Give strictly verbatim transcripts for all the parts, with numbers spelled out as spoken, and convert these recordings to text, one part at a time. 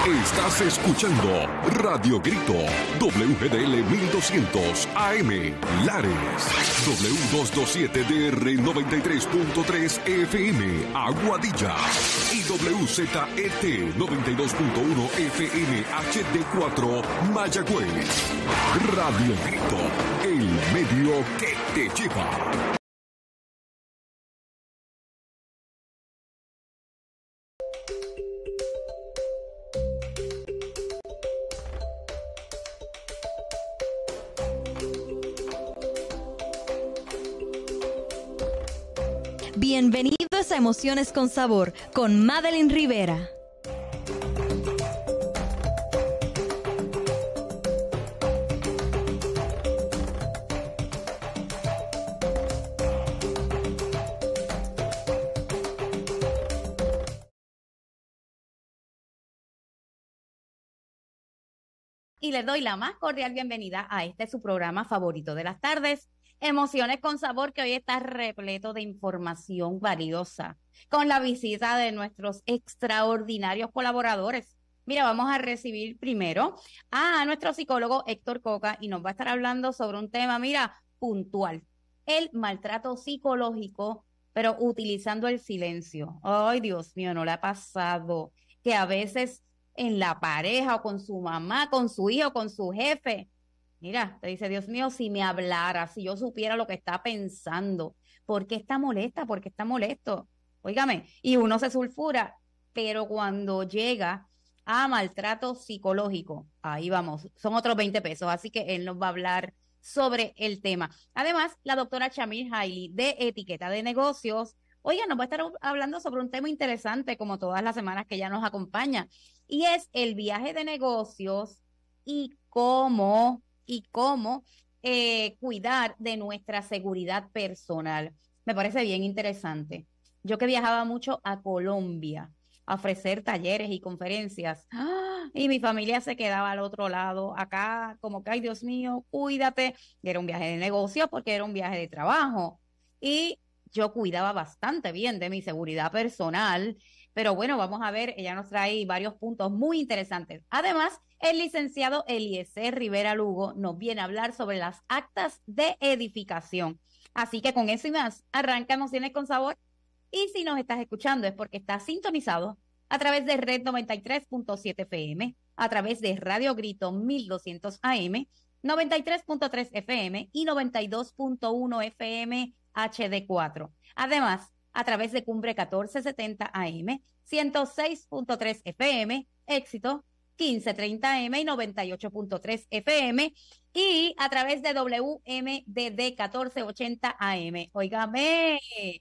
Estás escuchando Radio Grito, W G D L mil doscientos A M, Lares, W doscientos veintisiete D R noventa y tres punto tres F M, Aguadilla, y W Z E T noventa y dos punto uno F M H D cuatro, Mayagüez. Radio Grito, el medio que te lleva. Bienvenidos a Emociones con Sabor con Madeline Rivera. Y les doy la más cordial bienvenida a este su programa favorito de las tardes, Emociones con Sabor, que hoy está repleto de información valiosa, con la visita de nuestros extraordinarios colaboradores. Mira, vamos a recibir primero a nuestro psicólogo Héctor Coca y nos va a estar hablando sobre un tema, mira, puntual, el maltrato psicológico, pero utilizando el silencio. Ay, Dios mío, no le ha pasado que a veces en la pareja o con su mamá, con su hijo, con su jefe, mira, te dice, Dios mío, si me hablara, si yo supiera lo que está pensando, ¿por qué está molesta? ¿Por qué está molesto? Óigame, y uno se sulfura, pero cuando llega a maltrato psicológico, ahí vamos, son otros veinte pesos, así que él nos va a hablar sobre el tema. Además, la doctora Chamil Hailey, de Etiqueta de Negocios, oiga, nos va a estar hablando sobre un tema interesante, como todas las semanas que ella nos acompaña, y es el viaje de negocios y cómo y cómo eh, cuidar de nuestra seguridad personal. Me parece bien interesante. Yo que viajaba mucho a Colombia a ofrecer talleres y conferencias, ¡ah! Y mi familia se quedaba al otro lado, acá como que, ay, Dios mío, cuídate. Y era un viaje de negocio porque era un viaje de trabajo. Y yo cuidaba bastante bien de mi seguridad personal, pero bueno, vamos a ver, ella nos trae varios puntos muy interesantes. Además, el licenciado Eliezer Rivera Lugo nos viene a hablar sobre las actas de edificación. Así que con eso y más, arranca Emociones con Sabor. Y si nos estás escuchando es porque estás sintonizado a través de Red noventa y tres punto siete F M, a través de Radio Grito mil doscientos A M, noventa y tres punto tres F M y noventa y dos punto uno F M H D cuatro. Además, a través de Cumbre catorce setenta A M, ciento seis punto tres F M, Éxito quince treinta M y noventa y ocho punto tres F M, y a través de W M D D catorce ochenta A M. Óigame,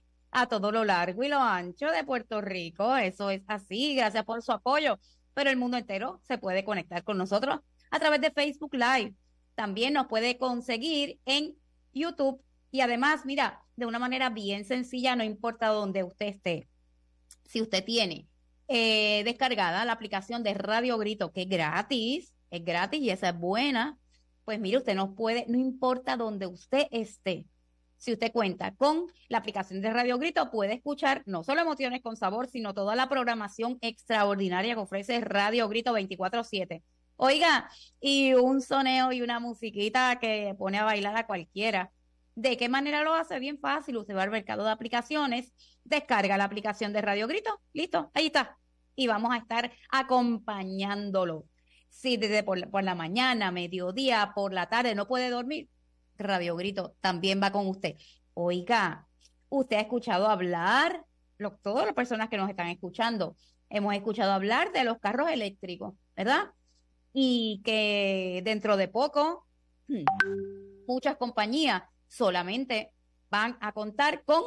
a todo lo largo y lo ancho de Puerto Rico, eso es así, gracias por su apoyo, pero el mundo entero se puede conectar con nosotros a través de Facebook Live. También nos puede conseguir en YouTube y además, mira, de una manera bien sencilla, no importa dónde usted esté, si usted tiene eh, descargada la aplicación de Radio Grito, que es gratis, es gratis y esa es buena, pues mire, usted nos puede, no importa dónde usted esté, si usted cuenta con la aplicación de Radio Grito, puede escuchar no solo Emociones con Sabor, sino toda la programación extraordinaria que ofrece Radio Grito veinticuatro siete. Oiga, y un soneo y una musiquita que pone a bailar a cualquiera. ¿De qué manera lo hace? Bien fácil. Usted va al mercado de aplicaciones, descarga la aplicación de Radio Grito, listo, ahí está. Y vamos a estar acompañándolo. Si desde por, por la mañana, mediodía, por la tarde no puede dormir, Radio Grito también va con usted. Oiga, usted ha escuchado hablar, lo, todas las personas que nos están escuchando, hemos escuchado hablar de los carros eléctricos, ¿verdad? Y que dentro de poco, muchas compañías solamente van a contar con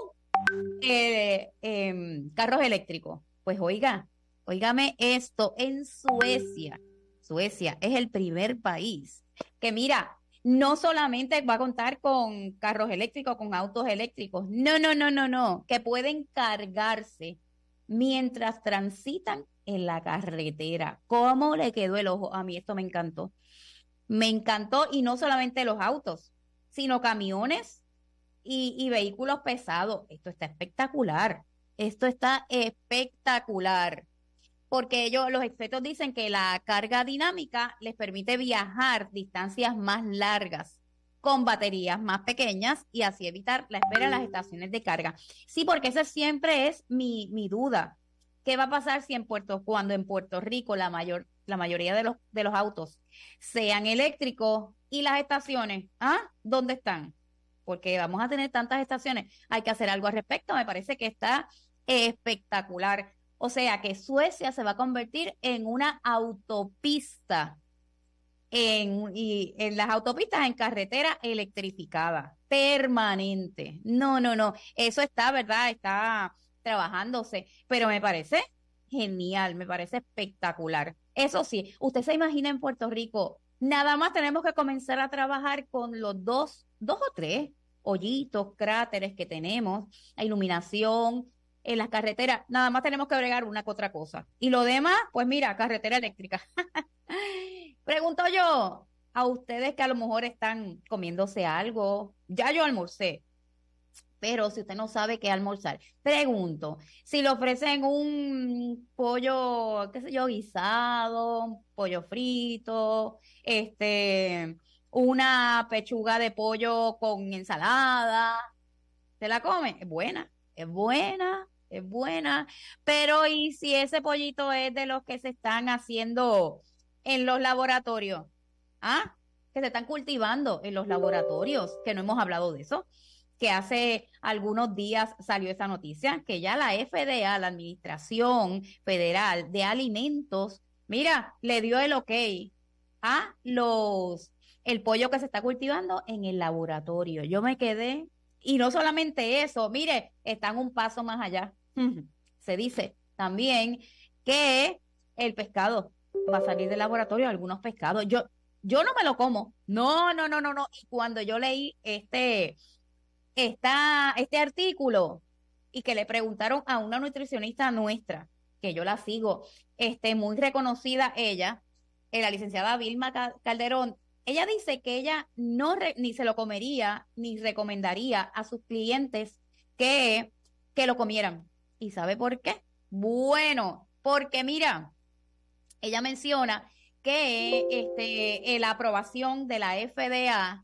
eh, eh, carros eléctricos. Pues oiga, óigame esto, en Suecia, Suecia es el primer país que mira, no solamente va a contar con carros eléctricos, con autos eléctricos, no, no, no, no, no, que pueden cargarse mientras transitan en la carretera. ¿Cómo le quedó el ojo? A mí esto me encantó. Me encantó, y no solamente los autos, sino camiones y, y vehículos pesados. Esto está espectacular. Esto está espectacular. porque ellos, los expertos dicen que la carga dinámica les permite viajar distancias más largas con baterías más pequeñas y así evitar la espera en las estaciones de carga. Sí, porque esa siempre es mi, mi duda. ¿Qué va a pasar si en Puerto, cuando en Puerto Rico la mayor, la mayoría de los, de los autos sean eléctricos y las estaciones, ¿ah? ¿Dónde están? Porque vamos a tener tantas estaciones. Hay que hacer algo al respecto. Me parece que está espectacular. O sea que Suecia se va a convertir en una autopista, en, y en las autopistas en carretera electrificada, permanente. No, no, no. Eso está, ¿verdad? Está trabajándose, pero me parece genial, me parece espectacular. Eso sí, usted se imagina en Puerto Rico, nada más tenemos que comenzar a trabajar con los dos, dos o tres hoyitos, cráteres que tenemos, la iluminación en las carreteras, nada más tenemos que agregar una que otra cosa. Y lo demás, pues mira, carretera eléctrica. Pregunto yo a ustedes que a lo mejor están comiéndose algo, ya yo almorcé, pero si usted no sabe qué almorzar, pregunto, si le ofrecen un pollo, qué sé yo, guisado, pollo frito, este, una pechuga de pollo con ensalada, ¿se la come? Es buena, es buena, es buena, pero ¿y si ese pollito es de los que se están haciendo en los laboratorios? ¿Ah? Que se están cultivando en los laboratorios, que no hemos hablado de eso, que hace algunos días salió esa noticia, que ya la F D A, la Administración Federal de Alimentos, mira, le dio el ok a los, el pollo que se está cultivando en el laboratorio. Yo me quedé, y no solamente eso, mire, están un paso más allá. Se dice también que el pescado va a salir del laboratorio, algunos pescados. Yo, yo no me lo como. No, no, no, no, no. Y cuando yo leí este esta, este artículo y que le preguntaron a una nutricionista nuestra, que yo la sigo, este, muy reconocida ella, eh, la licenciada Vilma Calderón, ella dice que ella no re, ni se lo comería ni recomendaría a sus clientes que, que lo comieran. ¿Y sabe por qué? Bueno, porque mira, ella menciona que este, eh, la aprobación de la F D A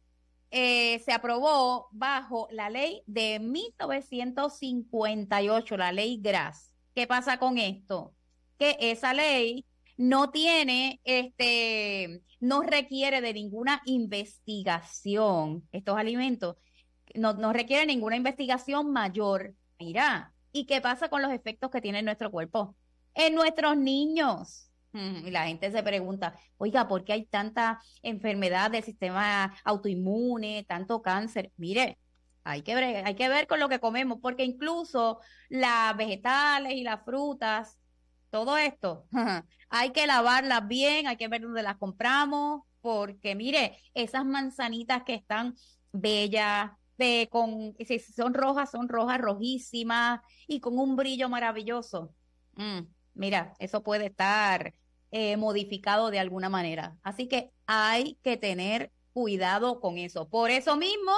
Eh, se aprobó bajo la ley de mil novecientos cincuenta y ocho, la ley Gras. ¿Qué pasa con esto? Que esa ley no tiene, este, no requiere de ninguna investigación, estos alimentos, no, no requiere ninguna investigación mayor. Mira, ¿y qué pasa con los efectos que tiene en nuestro cuerpo? En nuestros niños. Y la gente se pregunta, oiga, ¿por qué hay tanta enfermedad del sistema autoinmune, tanto cáncer? Mire, hay que ver, hay que ver con lo que comemos, porque incluso las vegetales y las frutas, todo esto, hay que lavarlas bien, hay que ver dónde las compramos, porque mire, esas manzanitas que están bellas, de, con, si son rojas, son rojas rojísimas y con un brillo maravilloso. Mm, mira, eso puede estar eh, modificado de alguna manera. Así que hay que tener cuidado con eso. Por eso mismo,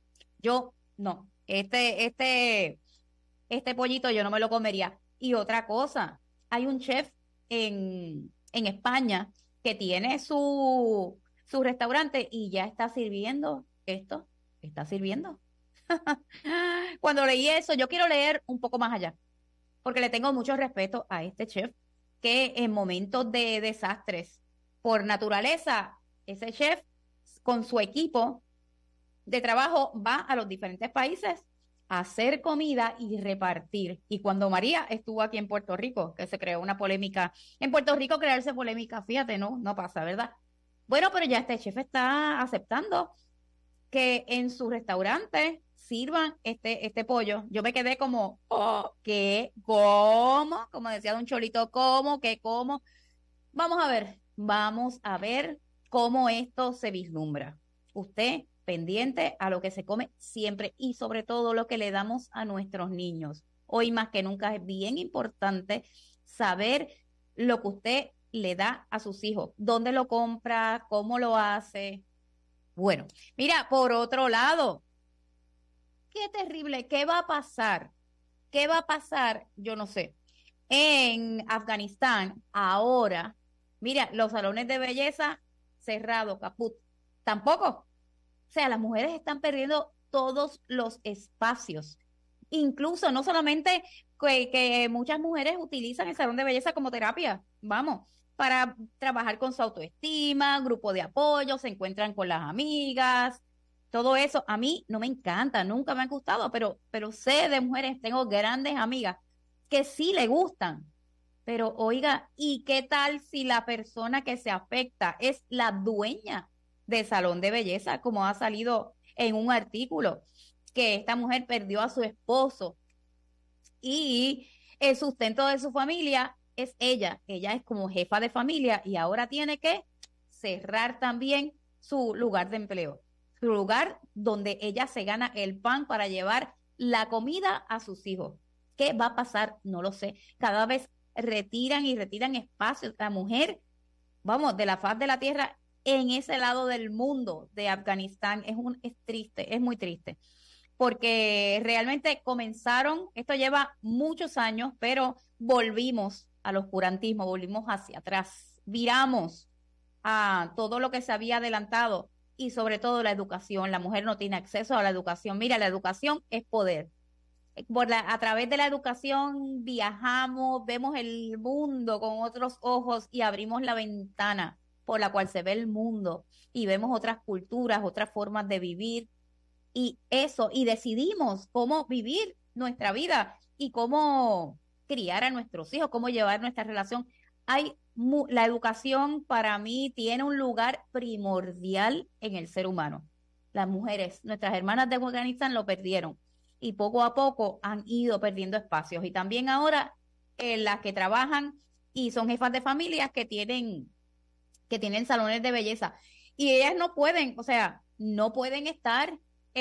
yo no, este, este, este pollito yo no me lo comería. Y otra cosa, hay un chef en, en España que tiene su, su restaurante y ya está sirviendo esto, está sirviendo. Cuando leí eso, yo quiero leer un poco más allá, porque le tengo mucho respeto a este chef que en momentos de desastres, por naturaleza, ese chef con su equipo de trabajo va a los diferentes países a hacer comida y repartir. Y cuando María estuvo aquí en Puerto Rico, que se creó una polémica, en Puerto Rico crearse polémica, fíjate, no, no pasa, ¿verdad? Bueno, pero ya este chef está aceptando que en su restaurante sirvan este, este pollo. Yo me quedé como, oh, ¿qué? ¿Cómo? Como decía Don Cholito, ¿cómo? ¿Qué? ¿Cómo? Vamos a ver, vamos a ver cómo esto se vislumbra. Usted pendiente a lo que se come siempre y sobre todo lo que le damos a nuestros niños. Hoy más que nunca es bien importante saber lo que usted le da a sus hijos, dónde lo compra, cómo lo hace. Bueno, mira, por otro lado, qué terrible, ¿qué va a pasar? ¿Qué va a pasar? Yo no sé. en Afganistán, ahora, mira, los salones de belleza cerrados, caput, tampoco. O sea, las mujeres están perdiendo todos los espacios. Incluso, no solamente que, que muchas mujeres utilizan el salón de belleza como terapia, vamos, para trabajar con su autoestima, grupo de apoyo, se encuentran con las amigas, todo eso. A mí no me encanta, nunca me ha gustado, pero, pero sé de mujeres, tengo grandes amigas que sí le gustan. Pero oiga, ¿y qué tal si la persona que se afecta es la dueña del salón de belleza, como ha salido en un artículo, que esta mujer perdió a su esposo y el sustento de su familia es ella? Ella es como jefa de familia y ahora tiene que cerrar también su lugar de empleo, su lugar donde ella se gana el pan para llevar la comida a sus hijos. ¿Qué va a pasar? No lo sé. Cada vez retiran y retiran espacios. La mujer, vamos, de la faz de la tierra en ese lado del mundo de Afganistán es, un, es triste, es muy triste. Porque realmente comenzaron, esto lleva muchos años, pero volvimos al oscurantismo, volvimos hacia atrás, viramos a todo lo que se había adelantado y sobre todo la educación. La mujer no tiene acceso a la educación. Mira, la educación es poder. Por la, a través de la educación viajamos, vemos el mundo con otros ojos y abrimos la ventana por la cual se ve el mundo y vemos otras culturas, otras formas de vivir. Y eso, y decidimos cómo vivir nuestra vida y cómo criar a nuestros hijos, cómo llevar nuestra relación. Hay la educación para mí tiene un lugar primordial en el ser humano. Las mujeres, nuestras hermanas de Afganistán lo perdieron y poco a poco han ido perdiendo espacios. Y también ahora eh, las que trabajan y son jefas de familias que tienen, que tienen salones de belleza. Y ellas no pueden, o sea, no pueden estar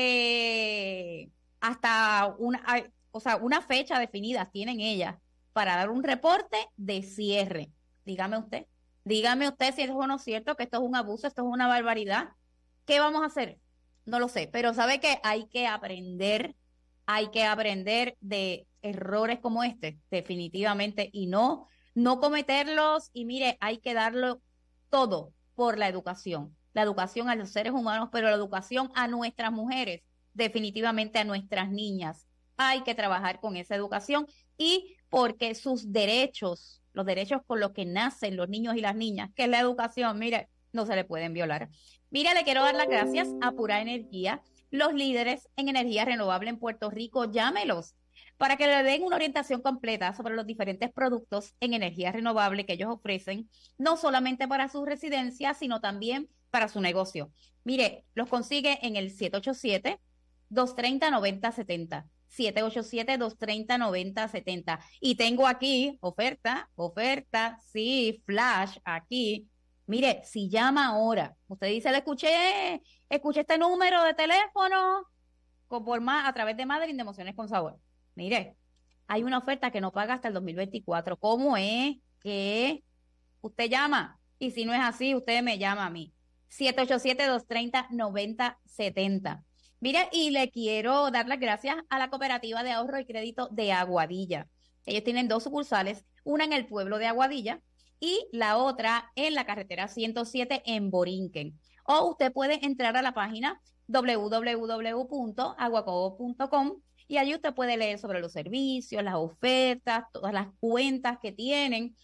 Eh, hasta una, o sea, una fecha definida tienen ellas para dar un reporte de cierre. Dígame usted, dígame usted si eso no es cierto, que esto es un abuso, esto es una barbaridad. ¿Qué vamos a hacer? No lo sé, pero sabe que hay que aprender, hay que aprender de errores como este, definitivamente, y no, no cometerlos. Y mire, hay que darlo todo por la educación. La educación a los seres humanos, pero la educación a nuestras mujeres, definitivamente a nuestras niñas. Hay que trabajar con esa educación y porque sus derechos, los derechos con los que nacen los niños y las niñas, que es la educación, mire, no se le pueden violar. Mire, le quiero dar las gracias a Pura Energía, los líderes en energía renovable en Puerto Rico. Llámelos para que le den una orientación completa sobre los diferentes productos en energía renovable que ellos ofrecen, no solamente para su residencia, sino también para su negocio. Mire, los consigue en el siete ocho siete, dos tres cero, nueve cero siete cero. siete ocho siete, dos tres cero, nueve cero siete cero. Y tengo aquí oferta, oferta, sí, flash, aquí. Mire, si llama ahora, usted dice, le escuché, escuché este número de teléfono con, por más, a través de Madeline de Emociones con Sabor. Mire, hay una oferta que no paga hasta el dos mil veinticuatro. ¿Cómo es que usted llama? Y si no es así, usted me llama a mí. siete ocho siete, dos tres cero, nueve cero siete cero. Mire, y le quiero dar las gracias a la Cooperativa de Ahorro y Crédito de Aguadilla. Ellos tienen dos sucursales, una en el pueblo de Aguadilla y la otra en la carretera ciento siete en Borinquen. O usted puede entrar a la página doble u doble u doble u punto aguacobo punto com y allí usted puede leer sobre los servicios, las ofertas, todas las cuentas que tienen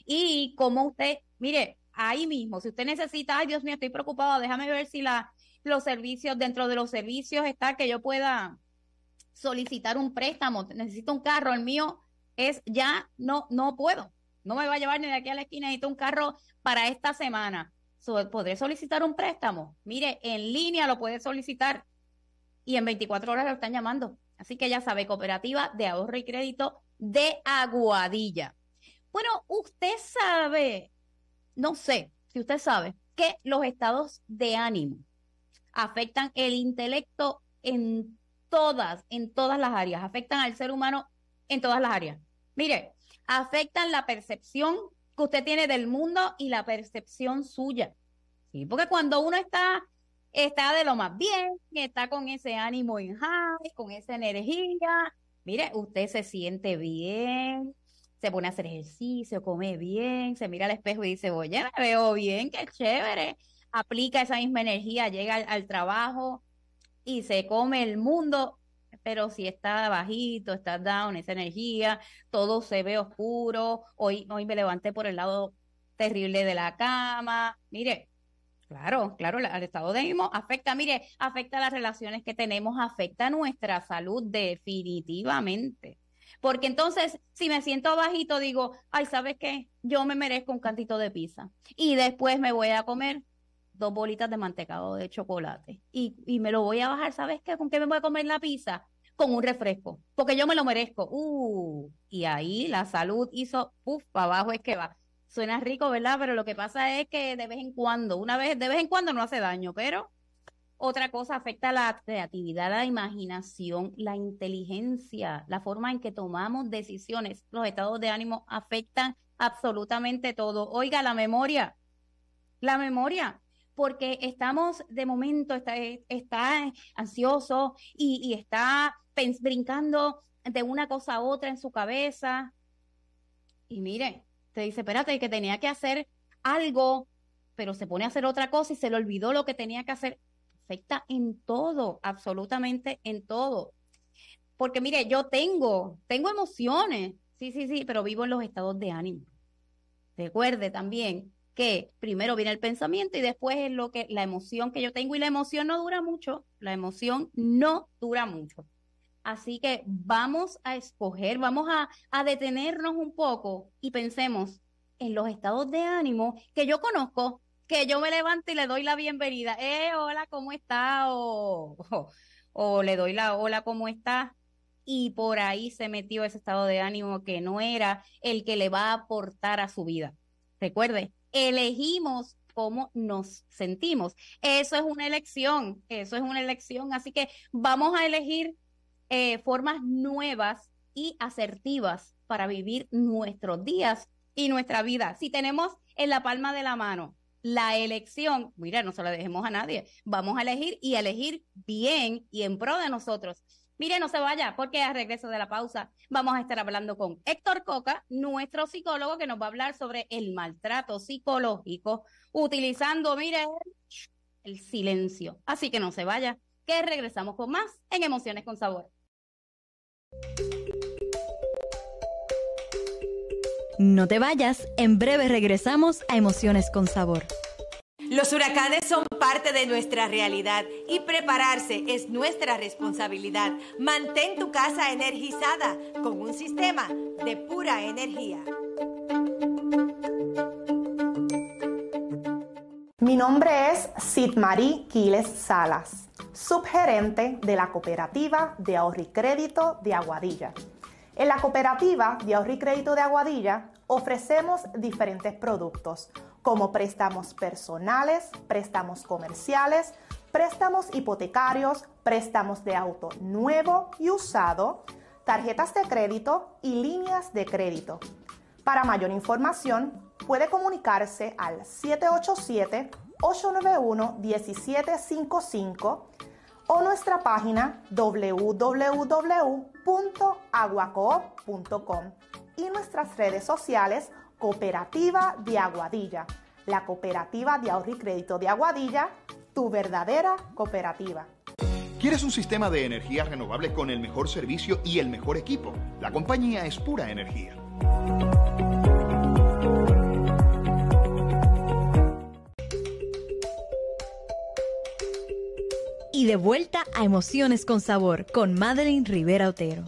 y cómo usted, mire, ahí mismo, si usted necesita, ay Dios mío, estoy preocupado, déjame ver si la, los servicios, dentro de los servicios está que yo pueda solicitar un préstamo, necesito un carro, el mío es ya, no, no puedo, no me va a llevar ni de aquí a la esquina, necesito un carro para esta semana. So, ¿podré solicitar un préstamo? Mire, en línea lo puede solicitar y en veinticuatro horas lo están llamando. Así que ya sabe, Cooperativa de Ahorro y Crédito de Aguadilla. Bueno, usted sabe, no sé si usted sabe, que los estados de ánimo afectan el intelecto en todas, en todas las áreas, afectan al ser humano en todas las áreas. Mire, afectan la percepción que usted tiene del mundo y la percepción suya. Sí, porque cuando uno está, está de lo más bien, está con ese ánimo en high, con esa energía, mire, usted se siente bien, se pone a hacer ejercicio, come bien, se mira al espejo y dice, oye, me veo bien, qué chévere. Aplica esa misma energía, llega al, al trabajo y se come el mundo, pero si está bajito, está down, esa energía, todo se ve oscuro, hoy, hoy me levanté por el lado terrible de la cama, mire, claro, claro, la- el estado de ánimo afecta, mire, afecta las relaciones que tenemos, afecta nuestra salud definitivamente. Porque entonces, si me siento bajito, digo, ay, ¿sabes qué? Yo me merezco un cantito de pizza. Y después me voy a comer dos bolitas de mantecado de chocolate. Y, y me lo voy a bajar, ¿sabes qué? ¿Con qué me voy a comer la pizza? Con un refresco, porque yo me lo merezco. Uh, y ahí la salud hizo, puff, para abajo es que va. Suena rico, ¿verdad? Pero lo que pasa es que de vez en cuando, una vez, de vez en cuando no hace daño, pero otra cosa afecta la creatividad, la imaginación, la inteligencia, la forma en que tomamos decisiones. Los estados de ánimo afectan absolutamente todo. Oiga, la memoria, la memoria, porque estamos de momento, está, está ansioso y, y está pens- brincando de una cosa a otra en su cabeza. Y mire, te dice, espérate, que tenía que hacer algo, pero se pone a hacer otra cosa y se le olvidó lo que tenía que hacer. Afecta en todo, absolutamente en todo. Porque mire, yo tengo, tengo emociones, sí, sí, sí, pero vivo en los estados de ánimo. Recuerde también que primero viene el pensamiento y después es lo que, la emoción que yo tengo, y la emoción no dura mucho, la emoción no dura mucho. Así que vamos a escoger, vamos a, a detenernos un poco y pensemos en los estados de ánimo que yo conozco, que yo me levanto y le doy la bienvenida. Eh, hola, ¿cómo está? O, o, o le doy la hola, ¿cómo está? Y por ahí se metió ese estado de ánimo que no era el que le va a aportar a su vida. Recuerde, elegimos cómo nos sentimos. Eso es una elección, eso es una elección. Así que vamos a elegir eh, formas nuevas y asertivas para vivir nuestros días y nuestra vida. Si tenemos en la palma de la mano la elección, mira, no se la dejemos a nadie, vamos a elegir y a elegir bien y en pro de nosotros. Mire, no se vaya, porque al regreso de la pausa vamos a estar hablando con Héctor Coca, nuestro psicólogo, que nos va a hablar sobre el maltrato psicológico, utilizando, mire, el silencio. Así que no se vaya, que regresamos con más en Emociones con Sabor. No te vayas, en breve regresamos a Emociones con Sabor. Los huracanes son parte de nuestra realidad y prepararse es nuestra responsabilidad. Mantén tu casa energizada con un sistema de pura energía. Mi nombre es Sidmarí Quiles Salas, subgerente de la Cooperativa de Ahorro y Crédito de Aguadilla. En la Cooperativa de Ahorro y Crédito de Aguadilla ofrecemos diferentes productos como préstamos personales, préstamos comerciales, préstamos hipotecarios, préstamos de auto nuevo y usado, tarjetas de crédito y líneas de crédito. Para mayor información, puede comunicarse al siete ocho siete, ocho nueve uno, uno siete cinco cinco o nuestra página w w w punto aguacoop punto com y nuestras redes sociales Cooperativa de Aguadilla, la Cooperativa de Ahorro y Crédito de Aguadilla, tu verdadera cooperativa. ¿Quieres un sistema de energía renovable con el mejor servicio y el mejor equipo? La compañía es Pura Energía. Y de vuelta a Emociones con Sabor con Madeline Rivera Otero.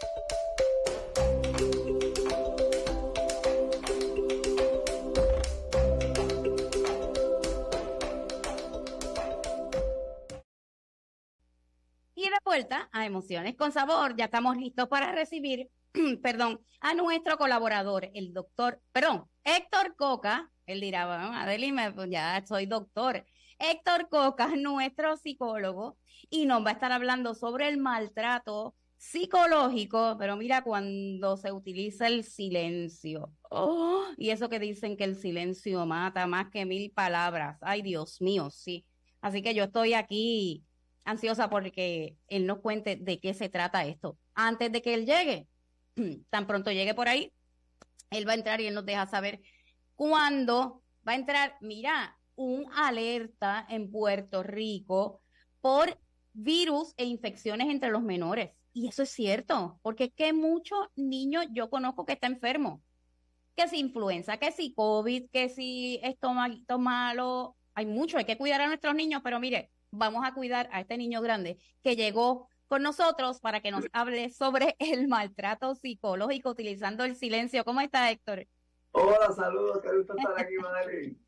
Y de vuelta a Emociones con Sabor, ya estamos listos para recibir, perdón, a nuestro colaborador, el doctor, perdón, Héctor Coca. Él dirá, bueno, Adeline, pues ya soy doctor. Héctor Coca, nuestro psicólogo, y nos va a estar hablando sobre el maltrato psicológico, pero mira, cuando se utiliza el silencio. Oh, y eso que dicen que el silencio mata más que mil palabras. Ay, Dios mío, sí. Así que yo estoy aquí ansiosa porque él nos cuente de qué se trata esto. Antes de que él llegue, tan pronto llegue por ahí, él va a entrar y él nos deja saber cuándo va a entrar, mira, un alerta en Puerto Rico por virus e infecciones entre los menores. Y eso es cierto, porque es que muchos niños yo conozco que están enfermos, que si influenza, que si COVID, que si estomaguito malo, hay mucho, hay que cuidar a nuestros niños, pero mire, vamos a cuidar a este niño grande que llegó con nosotros para que nos hable sobre el maltrato psicológico utilizando el silencio. ¿Cómo está, Héctor? Hola, saludos, qué gusto estar aquí, Madeline.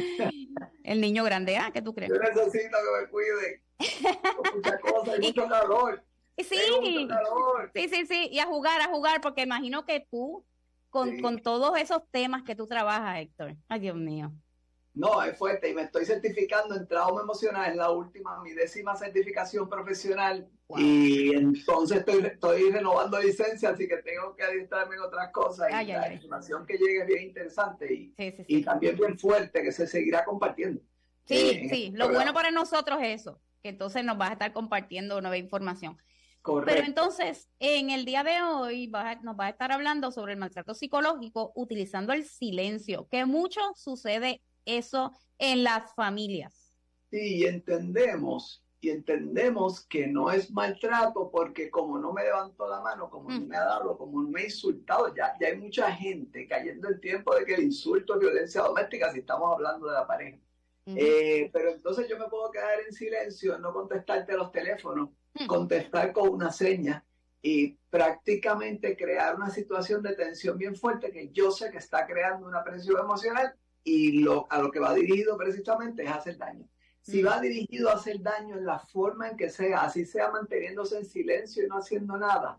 El niño grande, ¿ah? ¿Qué tú crees? Yo necesito que me cuide. Con muchas cosas, hay mucho calor. Sí, mucho calor. sí, sí, sí, y a jugar, a jugar, porque imagino que tú, con, Sí. con todos esos temas que tú trabajas, Héctor. Ay, Dios mío. No, es fuerte y me estoy certificando en trauma emocional, es la última, mi décima certificación profesional. Wow. Y entonces estoy, estoy renovando licencia, así que tengo que adiestrarme en otras cosas. Ay, y ay, la ay. información que llegue es bien interesante y, Sí, sí, y sí. también bien fuerte, que se seguirá compartiendo. Sí, eh, en sí, este lo bueno programa. para nosotros es eso, que entonces nos vas a estar compartiendo nueva información. Correcto. Pero entonces, en el día de hoy vas a- nos va a estar hablando sobre el maltrato psicológico utilizando el silencio, que mucho sucede eso en las familias. Sí, y entendemos, y entendemos que no es maltrato porque como no me levantó la mano, como no Mm. me ha dado, como no me ha insultado, ya, ya hay mucha gente cayendo en tiempo de que el insulto es violencia doméstica si estamos hablando de la pareja. Ujú. Eh, pero entonces yo me puedo quedar en silencio, no contestarte a los teléfonos, Mm. contestar con una seña y prácticamente crear una situación de tensión bien fuerte que yo sé que está creando una presión emocional y lo, a lo que va dirigido precisamente es hacer daño. Si Mm. va dirigido a hacer daño en la forma en que sea, así sea manteniéndose en silencio y no haciendo nada,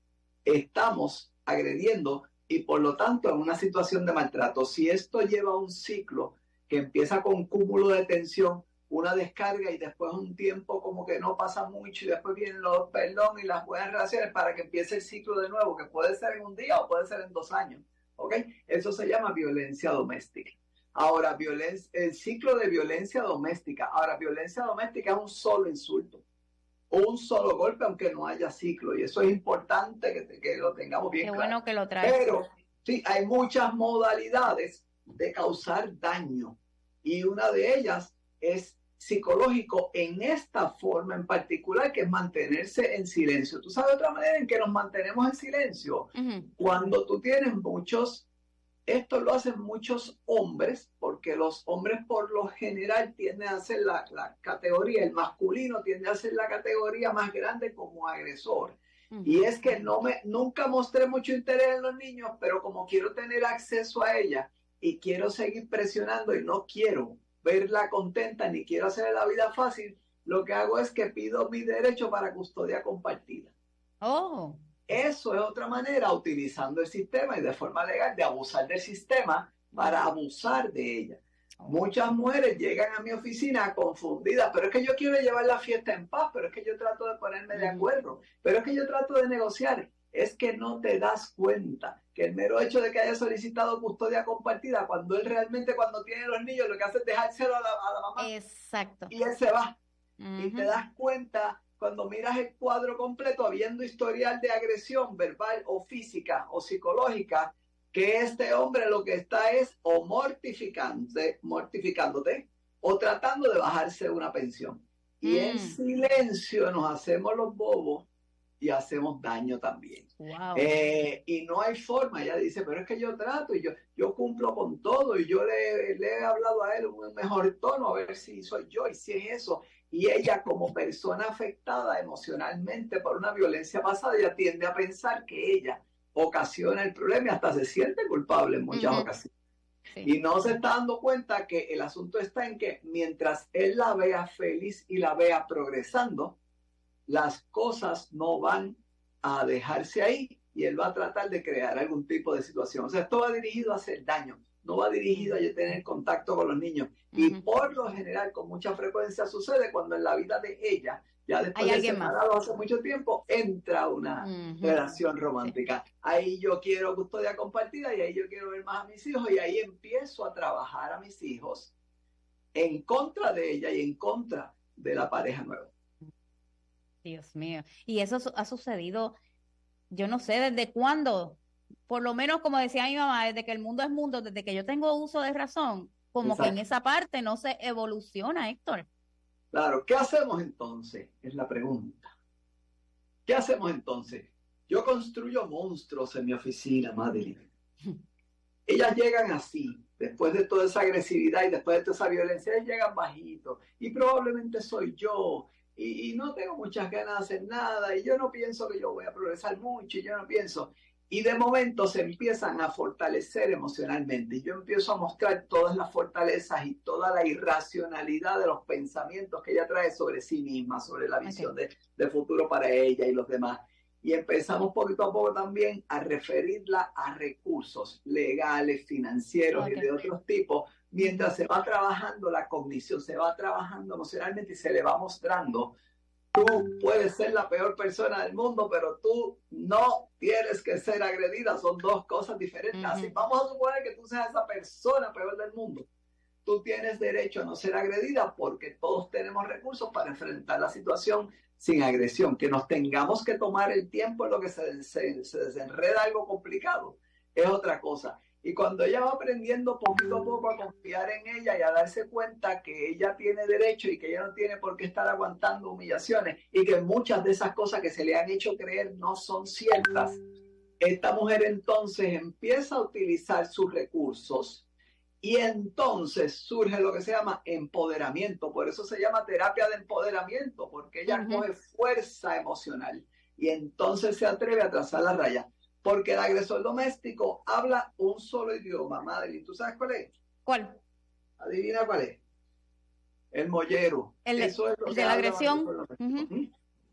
estamos agrediendo y por lo tanto en una situación de maltrato. Si esto lleva un ciclo que empieza con un cúmulo de tensión, una descarga y después un tiempo como que no pasa mucho y después vienen los perdón y las buenas relaciones para que empiece el ciclo de nuevo, que puede ser en un día o puede ser en dos años. ¿Ok? Eso se llama violencia doméstica. Ahora, violencia, el ciclo de violencia doméstica. Ahora, violencia doméstica es un solo insulto, un solo golpe, aunque no haya ciclo. Y eso es importante que, que lo tengamos bien Qué claro. bueno que lo traes. Pero sí, hay muchas modalidades de causar daño. Y una de ellas es psicológico en esta forma en particular, que es mantenerse en silencio. ¿Tú sabes otra manera en que nos mantenemos en silencio? Ujú. Cuando tú tienes muchos, esto lo hacen muchos hombres, porque los hombres por lo general tienden a hacer la, la categoría, el masculino tiende a hacer la categoría más grande como agresor. Ujú. Y es que no me, nunca mostré mucho interés en los niños, pero como quiero tener acceso a ella y quiero seguir presionando y no quiero verla contenta ni quiero hacerle la vida fácil, lo que hago es que pido mi derecho para custodia compartida. Oh, Eso es otra manera, utilizando el sistema y de forma legal, de abusar del sistema para abusar de ella. Muchas mujeres llegan a mi oficina confundidas, pero es que yo quiero llevar la fiesta en paz, pero es que yo trato de ponerme de acuerdo, pero es que yo trato de negociar. Es que no te das cuenta que el mero hecho de que haya solicitado custodia compartida, cuando él realmente cuando tiene los niños lo que hace es dejárselo a la, a la mamá exacto. y él se va. Y Ujú. te das cuenta cuando miras el cuadro completo, habiendo historial de agresión verbal o física o psicológica, que este hombre lo que está es o mortificándote, mortificándote o tratando de bajarse una pensión. Y Mm. en silencio nos hacemos los bobos y hacemos daño también. Wow. Eh, y no hay forma, ella dice, pero es que yo trato y yo, yo cumplo con todo y yo le, le he hablado a él en un mejor tono a ver si soy yo y si es eso. Y ella como persona afectada emocionalmente por una violencia pasada, ella tiende a pensar que ella ocasiona el problema y hasta se siente culpable en muchas Ujú. ocasiones. Sí. Y no se está dando cuenta que el asunto está en que mientras él la vea feliz y la vea progresando, las cosas no van a dejarse ahí y él va a tratar de crear algún tipo de situación. O sea, esto va dirigido a hacer daño, no va dirigido a tener contacto con los niños. Y Ujú. por lo general, con mucha frecuencia sucede cuando en la vida de ella, ya después Hay de alguien más. separado hace mucho tiempo, entra una Ujú. relación romántica. Ahí yo quiero custodia compartida y ahí yo quiero ver más a mis hijos y ahí empiezo a trabajar a mis hijos en contra de ella y en contra de la pareja nueva. Dios mío. Y eso su- ha sucedido, yo no sé desde cuándo, por lo menos como decía mi mamá, desde que el mundo es mundo, desde que yo tengo uso de razón, como Exacto. que en esa parte no se evoluciona, Héctor. Claro, ¿qué hacemos entonces? Es la pregunta. ¿Qué hacemos entonces? Yo construyo monstruos en mi oficina, Madeline. Ellas llegan así, después de toda esa agresividad y después de toda esa violencia, ellas llegan bajitos. Y probablemente soy yo. Y, y no tengo muchas ganas de hacer nada. Y yo no pienso que yo voy a progresar mucho. Y yo no pienso. Y de momento se empiezan a fortalecer emocionalmente. Y yo empiezo a mostrar todas las fortalezas y toda la irracionalidad de los pensamientos que ella trae sobre sí misma, sobre la visión okay. de, de futuro para ella y los demás. Y empezamos poquito a poco también a referirla a recursos legales, financieros okay. y de otros tipos, mientras se va trabajando la cognición, se va trabajando emocionalmente y se le va mostrando: tú puedes ser la peor persona del mundo, pero tú no tienes que ser agredida. Son dos cosas diferentes. Uh-huh. Así vamos a suponer que tú seas esa persona peor del mundo. Tú tienes derecho a no ser agredida porque todos tenemos recursos para enfrentar la situación sin agresión. Que nos tengamos que tomar el tiempo en lo que se, se, se desenreda algo complicado es otra cosa. Y cuando ella va aprendiendo poquito a poco a confiar en ella y a darse cuenta que ella tiene derecho y que ella no tiene por qué estar aguantando humillaciones y que muchas de esas cosas que se le han hecho creer no son ciertas, esta mujer entonces empieza a utilizar sus recursos y entonces surge lo que se llama empoderamiento. Por eso se llama terapia de empoderamiento, porque ella uh-huh. coge fuerza emocional y entonces se atreve a trazar la raya. Porque el agresor doméstico habla un solo idioma, Madeline. ¿Tú sabes cuál es? ¿Cuál? Adivina cuál es. El mollero. El de, Eso es lo el que de la agresión. Uh-huh.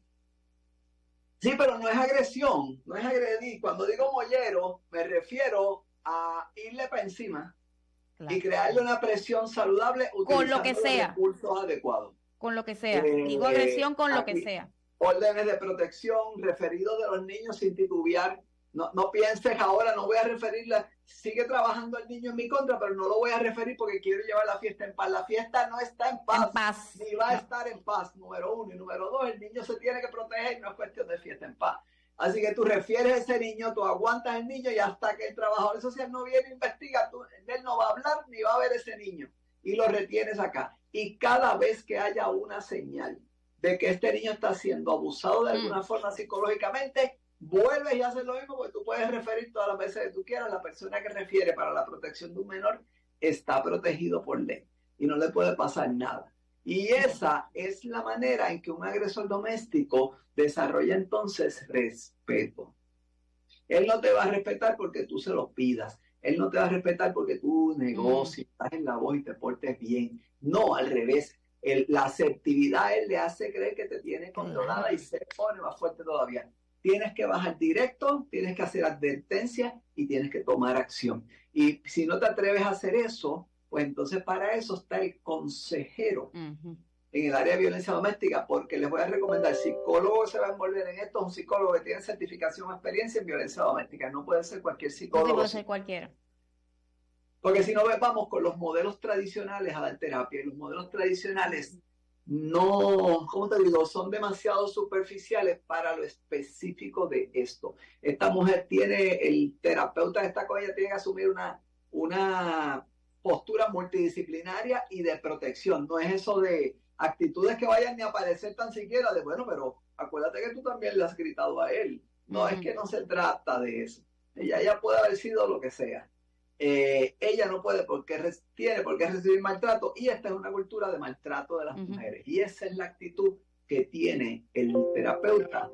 Sí, pero no es agresión, no es agredir. Cuando digo mollero, me refiero a irle para encima claro. y crearle una presión saludable con lo que sea. Recursos adecuados. Con lo que sea. Eh, digo agresión con lo que sea. Órdenes de protección, referidos de los niños sin titubear. No, no pienses ahora, no voy a referirla, sigue trabajando el niño en mi contra, pero no lo voy a referir porque quiero llevar la fiesta en paz. La fiesta no está en paz, en paz. ni va a estar en paz, número uno. Y número dos, el niño se tiene que proteger, no es cuestión de fiesta en paz. Así que tú refieres a ese niño, tú aguantas el niño y hasta que el trabajador social no viene a investigar, tú, él no va a hablar ni va a ver ese niño. Y lo retienes acá. Y cada vez que haya una señal de que este niño está siendo abusado de alguna mm. forma psicológicamente, vuelves y haces lo mismo, porque tú puedes referir todas las veces que tú quieras. La persona que refiere para la protección de un menor está protegido por ley y no le puede pasar nada. Y esa es la manera en que un agresor doméstico desarrolla entonces respeto. Él no te va a respetar porque tú se lo pidas. Él no te va a respetar porque tú negocies, mm. estás en la voz y te portes bien. No, al revés. El, la asertividad él le hace creer que te tiene controlada y se pone más fuerte todavía. Tienes que bajar directo, tienes que hacer advertencias y tienes que tomar acción. Y si no te atreves a hacer eso, pues entonces para eso está el consejero uh-huh. en el área de violencia doméstica, porque les voy a recomendar, psicólogo que se va a envolver en esto es un psicólogo que tiene certificación o experiencia en violencia doméstica. No puede ser cualquier psicólogo. No puede ser cualquiera. Porque si no, vamos con los modelos tradicionales a dar terapia. Y los modelos tradicionales no, ¿cómo te digo? Son demasiado superficiales para lo específico de esto. Esta mujer tiene, el terapeuta que está con ella tiene que asumir una, una postura multidisciplinaria y de protección. No es eso de actitudes que vayan ni a aparecer tan siquiera de, bueno, pero acuérdate que tú también le has gritado a él. No, mm. es que no se trata de eso. Ella, ella puede haber sido lo que sea. Eh, ella no puede porque tiene por qué recibir maltrato y esta es una cultura de maltrato de las uh-huh. mujeres y esa es la actitud que tiene el terapeuta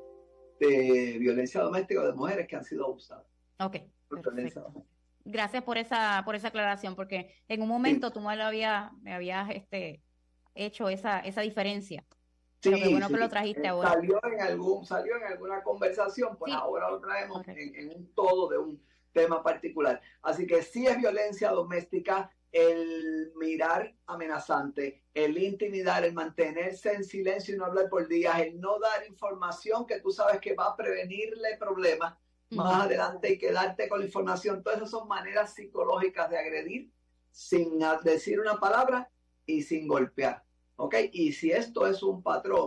de violencia doméstica de mujeres que han sido abusadas. Ok, perfecto. Gracias por esa por esa aclaración porque en un momento sí. tú me, lo había, me habías este, hecho esa, esa diferencia. Sí, pero qué bueno sí. que lo trajiste eh, ahora. Salió en, algún, salió en alguna conversación, pues sí. ahora lo traemos okay. en, en un todo de un tema particular. Así que sí es violencia doméstica el mirar amenazante, el intimidar, el mantenerse en silencio y no hablar por días, el no dar información que tú sabes que va a prevenirle problemas uh-huh. más adelante y quedarte con la información. Todas esas son maneras psicológicas de agredir sin decir una palabra y sin golpear. ¿Ok? Y si esto es un patrón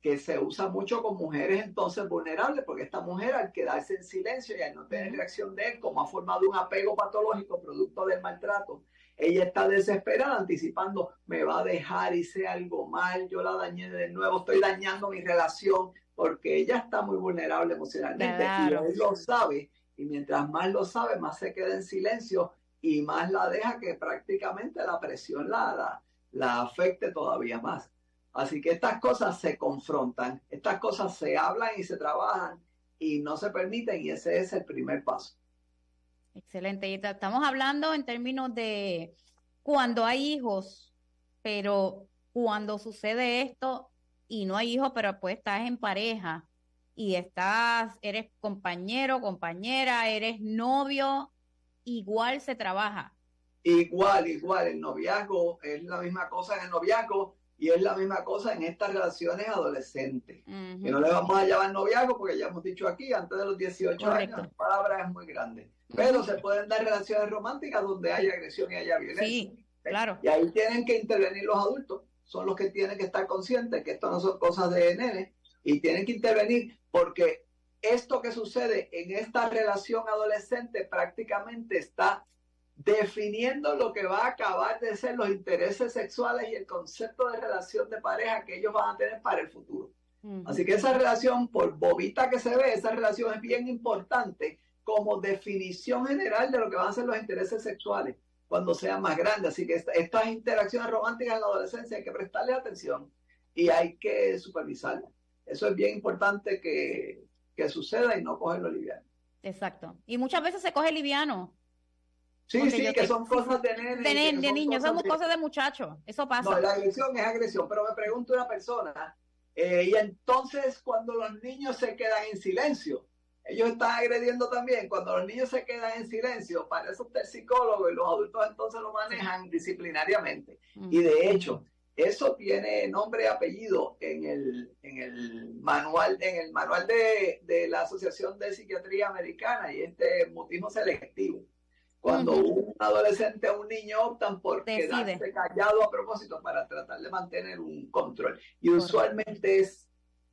que se usa mucho con mujeres entonces vulnerables, porque esta mujer al quedarse en silencio y al no tener reacción de él, como ha formado un apego patológico producto del maltrato, ella está desesperada, anticipando, me va a dejar, hice algo mal, yo la dañé de nuevo, estoy dañando mi relación, porque ella está muy vulnerable emocionalmente. Claro. Y él lo sabe, y mientras más lo sabe, más se queda en silencio y más la deja que prácticamente la presión la, la, la afecte todavía más. Así que estas cosas se confrontan, estas cosas se hablan y se trabajan y no se permiten, y ese es el primer paso. Excelente. Y estamos hablando en términos de cuando hay hijos, pero cuando sucede esto y no hay hijos, pero pues estás en pareja y estás, eres compañero, compañera, eres novio, igual se trabaja. Igual, igual. El noviazgo es la misma cosa en el noviazgo. Y es la misma cosa en estas relaciones adolescentes. Uh-huh. Y no le vamos a llamar noviazgo porque ya hemos dicho aquí, antes de los dieciocho Correcto. Años, la palabra es muy grande. Pero uh-huh. se pueden dar relaciones románticas donde haya agresión y haya violencia. Sí, claro. Y ahí tienen que intervenir los adultos. Son los que tienen que estar conscientes que esto no son cosas de nene. Y tienen que intervenir porque esto que sucede en esta relación adolescente prácticamente está definiendo lo que va a acabar de ser los intereses sexuales y el concepto de relación de pareja que ellos van a tener para el futuro. Uh-huh. Así que esa relación, por bobita que se ve, esa relación es bien importante como definición general de lo que van a ser los intereses sexuales cuando sean más grandes. Así que esta, estas interacciones románticas en la adolescencia hay que prestarle atención y hay que supervisarlas. Eso es bien importante que, que suceda y no cogerlo liviano. Exacto. Y muchas veces se coge liviano. Sí, Porque sí, que, que son cosas de nene. De, nene, de niños, somos cosas de muchachos. Eso pasa. No, la agresión es agresión. Pero me pregunta una persona, eh, y entonces cuando los niños se quedan en silencio, ellos están agrediendo también. Cuando los niños se quedan en silencio, para eso está el psicólogo y los adultos entonces lo manejan disciplinariamente. Uh-huh. Y de hecho, eso tiene nombre y apellido en el, en el manual, en el manual de, de la Asociación de Psiquiatría Americana, y este mutismo selectivo. Cuando uh-huh. un adolescente o un niño optan por Decide. quedarse callado a propósito para tratar de mantener un control. Y Correcto. usualmente es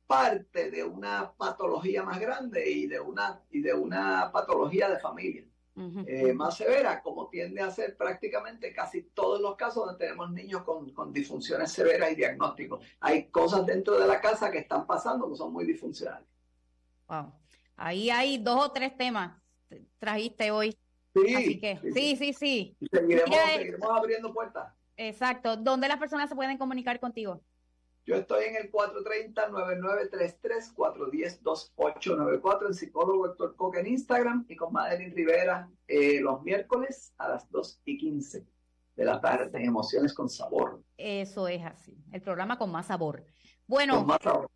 parte de una patología más grande y de una, y de una patología de familia uh-huh. eh, más severa, como tiende a ser prácticamente casi todos los casos donde tenemos niños con, con disfunciones severas y diagnósticos. Hay cosas dentro de la casa que están pasando que son muy disfuncionales. Wow. Ahí hay dos o tres temas que trajiste hoy. Sí, Así que, sí, sí, sí. sí. Seguiremos, seguiremos abriendo puertas. Exacto. ¿Dónde las personas se pueden comunicar contigo? Yo estoy en el cuatro tres cero, nueve nueve tres tres, cuatro uno cero, dos ocho nueve cuatro, el psicólogo Héctor Coque en Instagram, y con Madeline Rivera eh, los miércoles a las dos y quince de la tarde en Emociones con Sabor. Eso es así. El programa con más sabor. Bueno. Con más sabor.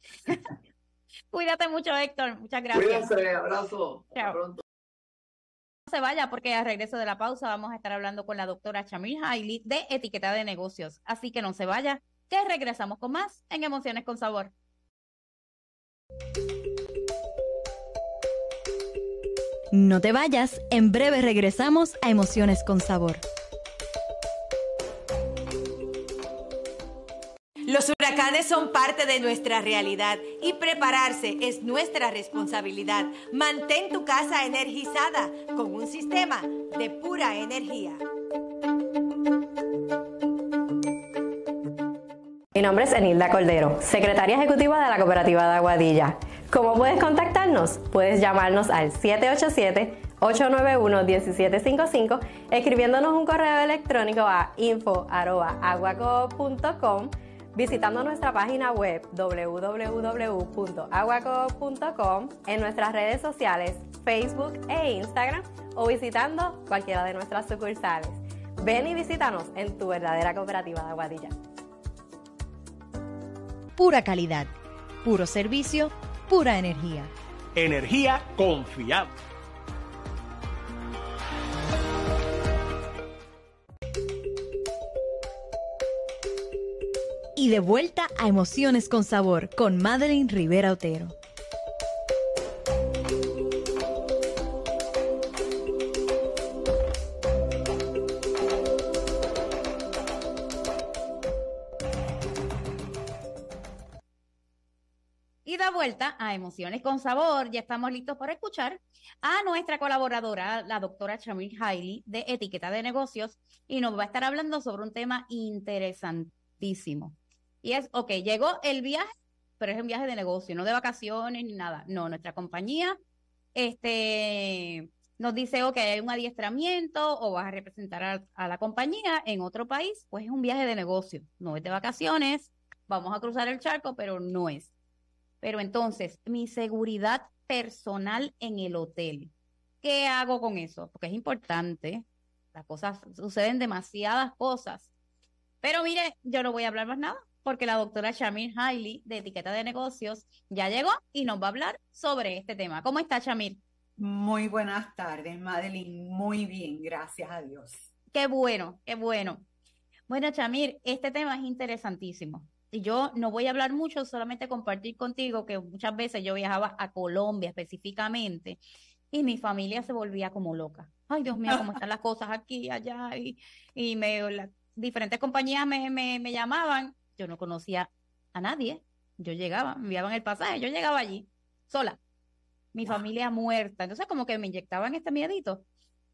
Cuídate mucho, Héctor. Muchas gracias. Cuídense. Abrazo. Chao. Hasta pronto. No se vaya porque al regreso de la pausa vamos a estar hablando con la doctora Chamil Hailey de Etiqueta de Negocios. Así que no se vaya, que regresamos con más en Emociones con Sabor. No te vayas, en breve regresamos a Emociones con Sabor. Los huracanes son parte de nuestra realidad y prepararse es nuestra responsabilidad. Mantén tu casa energizada con un sistema de pura energía. Mi nombre es Enilda Cordero, secretaria ejecutiva de la Cooperativa de Aguadilla. ¿Cómo puedes contactarnos? Puedes llamarnos al siete ocho siete, ocho nueve uno, uno siete cinco cinco, escribiéndonos un correo electrónico a info arroba aguacoop punto com, visitando nuestra página web doble u doble u doble u punto aguacoop punto com, en nuestras redes sociales Facebook e Instagram, o visitando cualquiera de nuestras sucursales. Ven y visítanos en tu verdadera cooperativa de Aguadilla. Pura calidad, puro servicio, pura energía. Energía confiable. Y de vuelta a Emociones con Sabor con Madeline Rivera Otero. Y da vuelta a Emociones con Sabor. Ya estamos listos para escuchar a nuestra colaboradora, la doctora Chamir Hailey, de Etiqueta de Negocios, y nos va a estar hablando sobre un tema interesantísimo. Y es, ok, llegó el viaje, pero es un viaje de negocio, no de vacaciones ni nada. No, nuestra compañía este, nos dice, ok, hay un adiestramiento o vas a representar a, a la compañía en otro país, pues es un viaje de negocio, no es de vacaciones, vamos a cruzar el charco, pero no es. Pero entonces, mi seguridad personal en el hotel, ¿qué hago con eso? Porque es importante, las cosas, suceden demasiadas cosas. Pero mire, yo no voy a hablar más nada, porque la doctora Chamir Hailey, de Etiqueta de Negocios, ya llegó y nos va a hablar sobre este tema. ¿Cómo está, Chamir? Muy buenas tardes, Madeline. Muy bien, gracias a Dios. Qué bueno, qué bueno. Bueno, Chamir, este tema es interesantísimo. Y yo no voy a hablar mucho, solamente compartir contigo que muchas veces yo viajaba a Colombia específicamente y mi familia se volvía como loca. Ay, Dios mío, cómo están las cosas aquí, allá. Y, y me, las diferentes compañías me, me, me llamaban. Yo no conocía a nadie. Yo llegaba, me enviaban el pasaje, yo llegaba allí, sola. Mi wow. familia muerta. Entonces como que me inyectaban este miedito.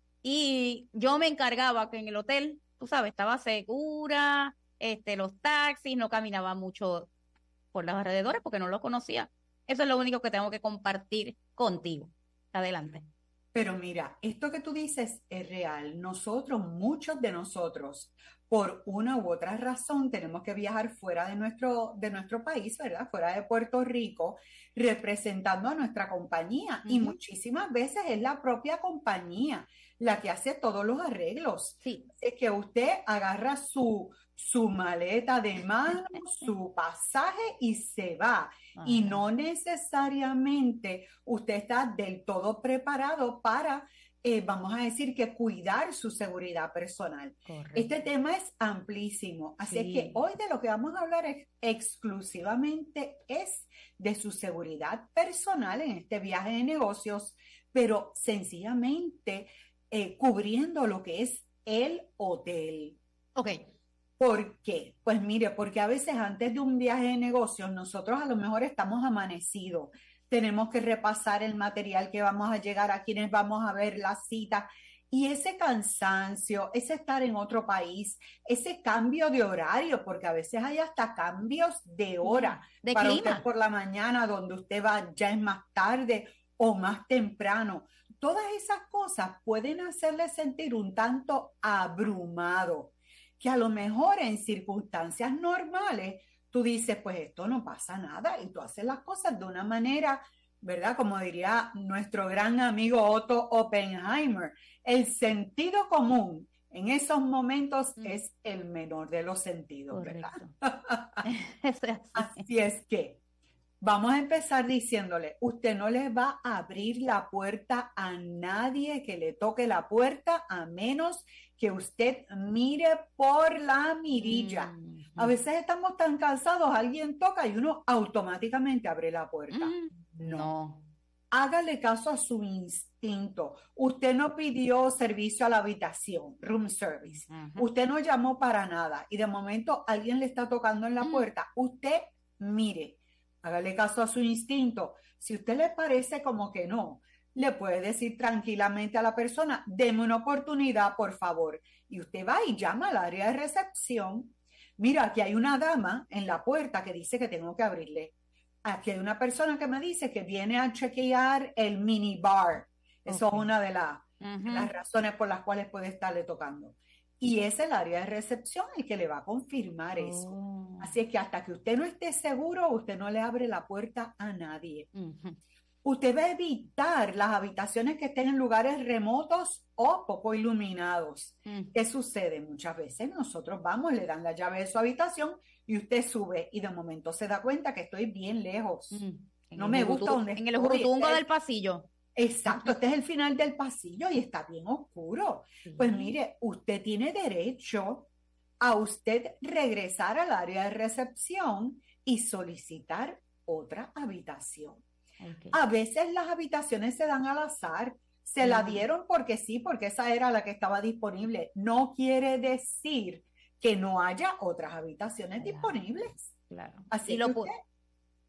Y yo me encargaba que en el hotel, tú sabes, estaba segura. Este, los taxis, no caminaba mucho por los alrededores porque no los conocía. Eso es lo único que tengo que compartir contigo. Adelante. Pero mira, esto que tú dices es real. Nosotros, muchos de nosotros, por una u otra razón, tenemos que viajar fuera de nuestro, de nuestro país, ¿verdad? Fuera de Puerto Rico, representando a nuestra compañía. Uh-huh. Y muchísimas veces es la propia compañía la que hace todos los arreglos. Sí. Es que usted agarra su, su maleta de mano, su pasaje y se va. Uh-huh. Y no necesariamente usted está del todo preparado para, eh, vamos a decir, que cuidar su seguridad personal. Correcto. Este tema es amplísimo. Así sí. es que hoy de lo que vamos a hablar es, exclusivamente es de su seguridad personal en este viaje de negocios, pero sencillamente eh, cubriendo lo que es el hotel. Ok. ¿Por qué? Pues mire, porque a veces antes de un viaje de negocios nosotros a lo mejor estamos amanecidos, tenemos que repasar el material que vamos a llegar, a quienes vamos a ver la cita, y ese cansancio, ese estar en otro país, ese cambio de horario, porque a veces hay hasta cambios de hora, de para clima. Usted por la mañana, donde usted va ya es más tarde o más temprano. Todas esas cosas pueden hacerle sentir un tanto abrumado, que a lo mejor en circunstancias normales tú dices, pues esto no pasa nada, y tú haces las cosas de una manera, ¿verdad? Como diría nuestro gran amigo Otto Oppenheimer, el sentido común en esos momentos mm. es el menor de los sentidos, correcto. ¿Verdad? Eso es así. Así es que vamos a empezar diciéndole, usted no le va a abrir la puerta a nadie que le toque la puerta a menos que usted mire por la mirilla. Mm-hmm. A veces estamos tan cansados, alguien toca y uno automáticamente abre la puerta. Mm, no. no. Hágale caso a su instinto. Usted no pidió servicio a la habitación, room service. Uh-huh. Usted no llamó para nada y de momento alguien le está tocando en la uh-huh. puerta. Usted mire. Hágale caso a su instinto. Si a usted le parece como que no, le puede decir tranquilamente a la persona, deme una oportunidad, por favor. Y usted va y llama al área de recepción. Mira, aquí hay una dama en la puerta que dice que tengo que abrirle. Aquí hay una persona que me dice que viene a chequear el minibar. Eso okay. es una de, la, uh-huh. de las razones por las cuales puede estarle tocando. Y es el área de recepción el que le va a confirmar oh. eso. Así es que hasta que usted no esté seguro, usted no le abre la puerta a nadie. Uh-huh. Usted va a evitar las habitaciones que estén en lugares remotos o poco iluminados. Uh-huh. ¿Qué sucede? Muchas veces nosotros vamos, le dan la llave de su habitación y usted sube y de momento se da cuenta que estoy bien lejos. Uh-huh. No me gusta donde En el jurutungo del pasillo. Exacto, este es el final del pasillo y está bien oscuro. Sí. Pues mire, usted tiene derecho a usted regresar al área de recepción y solicitar otra habitación. Okay. A veces las habitaciones se dan al azar, se uh-huh. la dieron porque sí, porque esa era la que estaba disponible. No quiere decir que no haya otras habitaciones claro. disponibles. Claro. Así y que lo usted...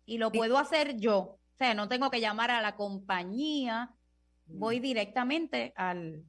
Y lo puedo hacer yo. O sea, no tengo que llamar a la compañía. Voy directamente al...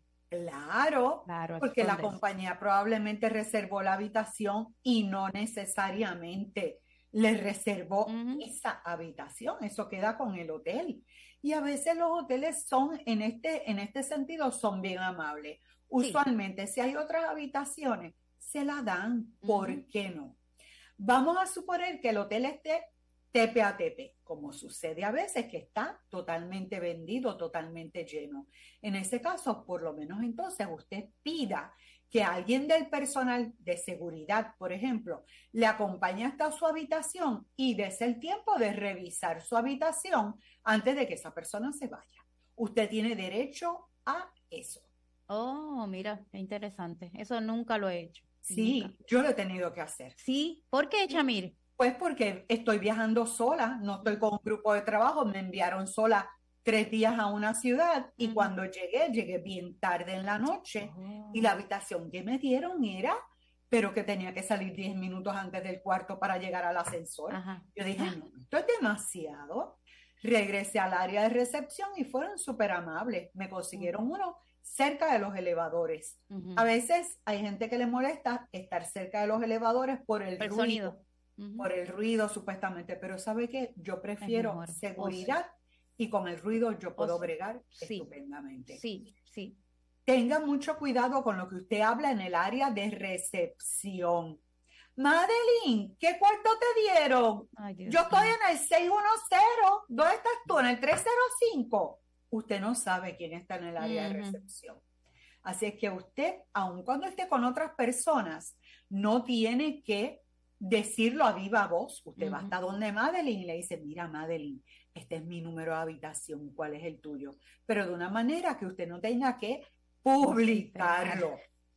Claro, claro porque la ¿dónde? compañía probablemente reservó la habitación y no necesariamente le reservó uh-huh. esa habitación. Eso queda con el hotel. Y a veces los hoteles son, en este, en este sentido, son bien amables. Usualmente, sí. si hay otras habitaciones, se la dan. ¿Por uh-huh. qué no? Vamos a suponer que el hotel esté tepe a tepe, como sucede a veces que está totalmente vendido, totalmente lleno. En ese caso, por lo menos entonces usted pida que alguien del personal de seguridad, por ejemplo, le acompañe hasta su habitación y dése el tiempo de revisar su habitación antes de que esa persona se vaya. Usted tiene derecho a eso. Oh, mira, qué interesante. Eso nunca lo he hecho. Sí, nunca. Yo lo he tenido que hacer. Sí, ¿por qué, Chamir? Pues porque estoy viajando sola, no estoy con un grupo de trabajo, me enviaron sola tres días a una ciudad y uh-huh. cuando llegué, llegué bien tarde en la noche uh-huh. y la habitación que me dieron era, pero que tenía que salir diez minutos antes del cuarto para llegar al ascensor. Uh-huh. Yo dije, no, esto es demasiado. Regresé al área de recepción y fueron súper amables, me consiguieron uh-huh. uno cerca de los elevadores. Uh-huh. A veces hay gente que le molesta estar cerca de los elevadores por el, el ruido. Sonido. Uh-huh. Por el ruido supuestamente, pero ¿sabe qué? Yo prefiero seguridad oh, sí. y con el ruido yo puedo oh, bregar sí. estupendamente. Sí, sí. Tenga mucho cuidado con lo que usted habla en el área de recepción. Madeline, ¿qué cuarto te dieron? Ay, Dios yo estoy Dios. en el seiscientos diez. ¿Dónde estás tú? ¿En el trescientos cinco? Usted no sabe quién está en el área uh-huh. de recepción. Así es que usted, aun cuando esté con otras personas, no tiene que decirlo a viva voz. Usted uh-huh. va hasta donde Madeline y le dice, mira Madeline, este es mi número de habitación, ¿cuál es el tuyo? Pero de una manera que usted no tenga que publicarlo.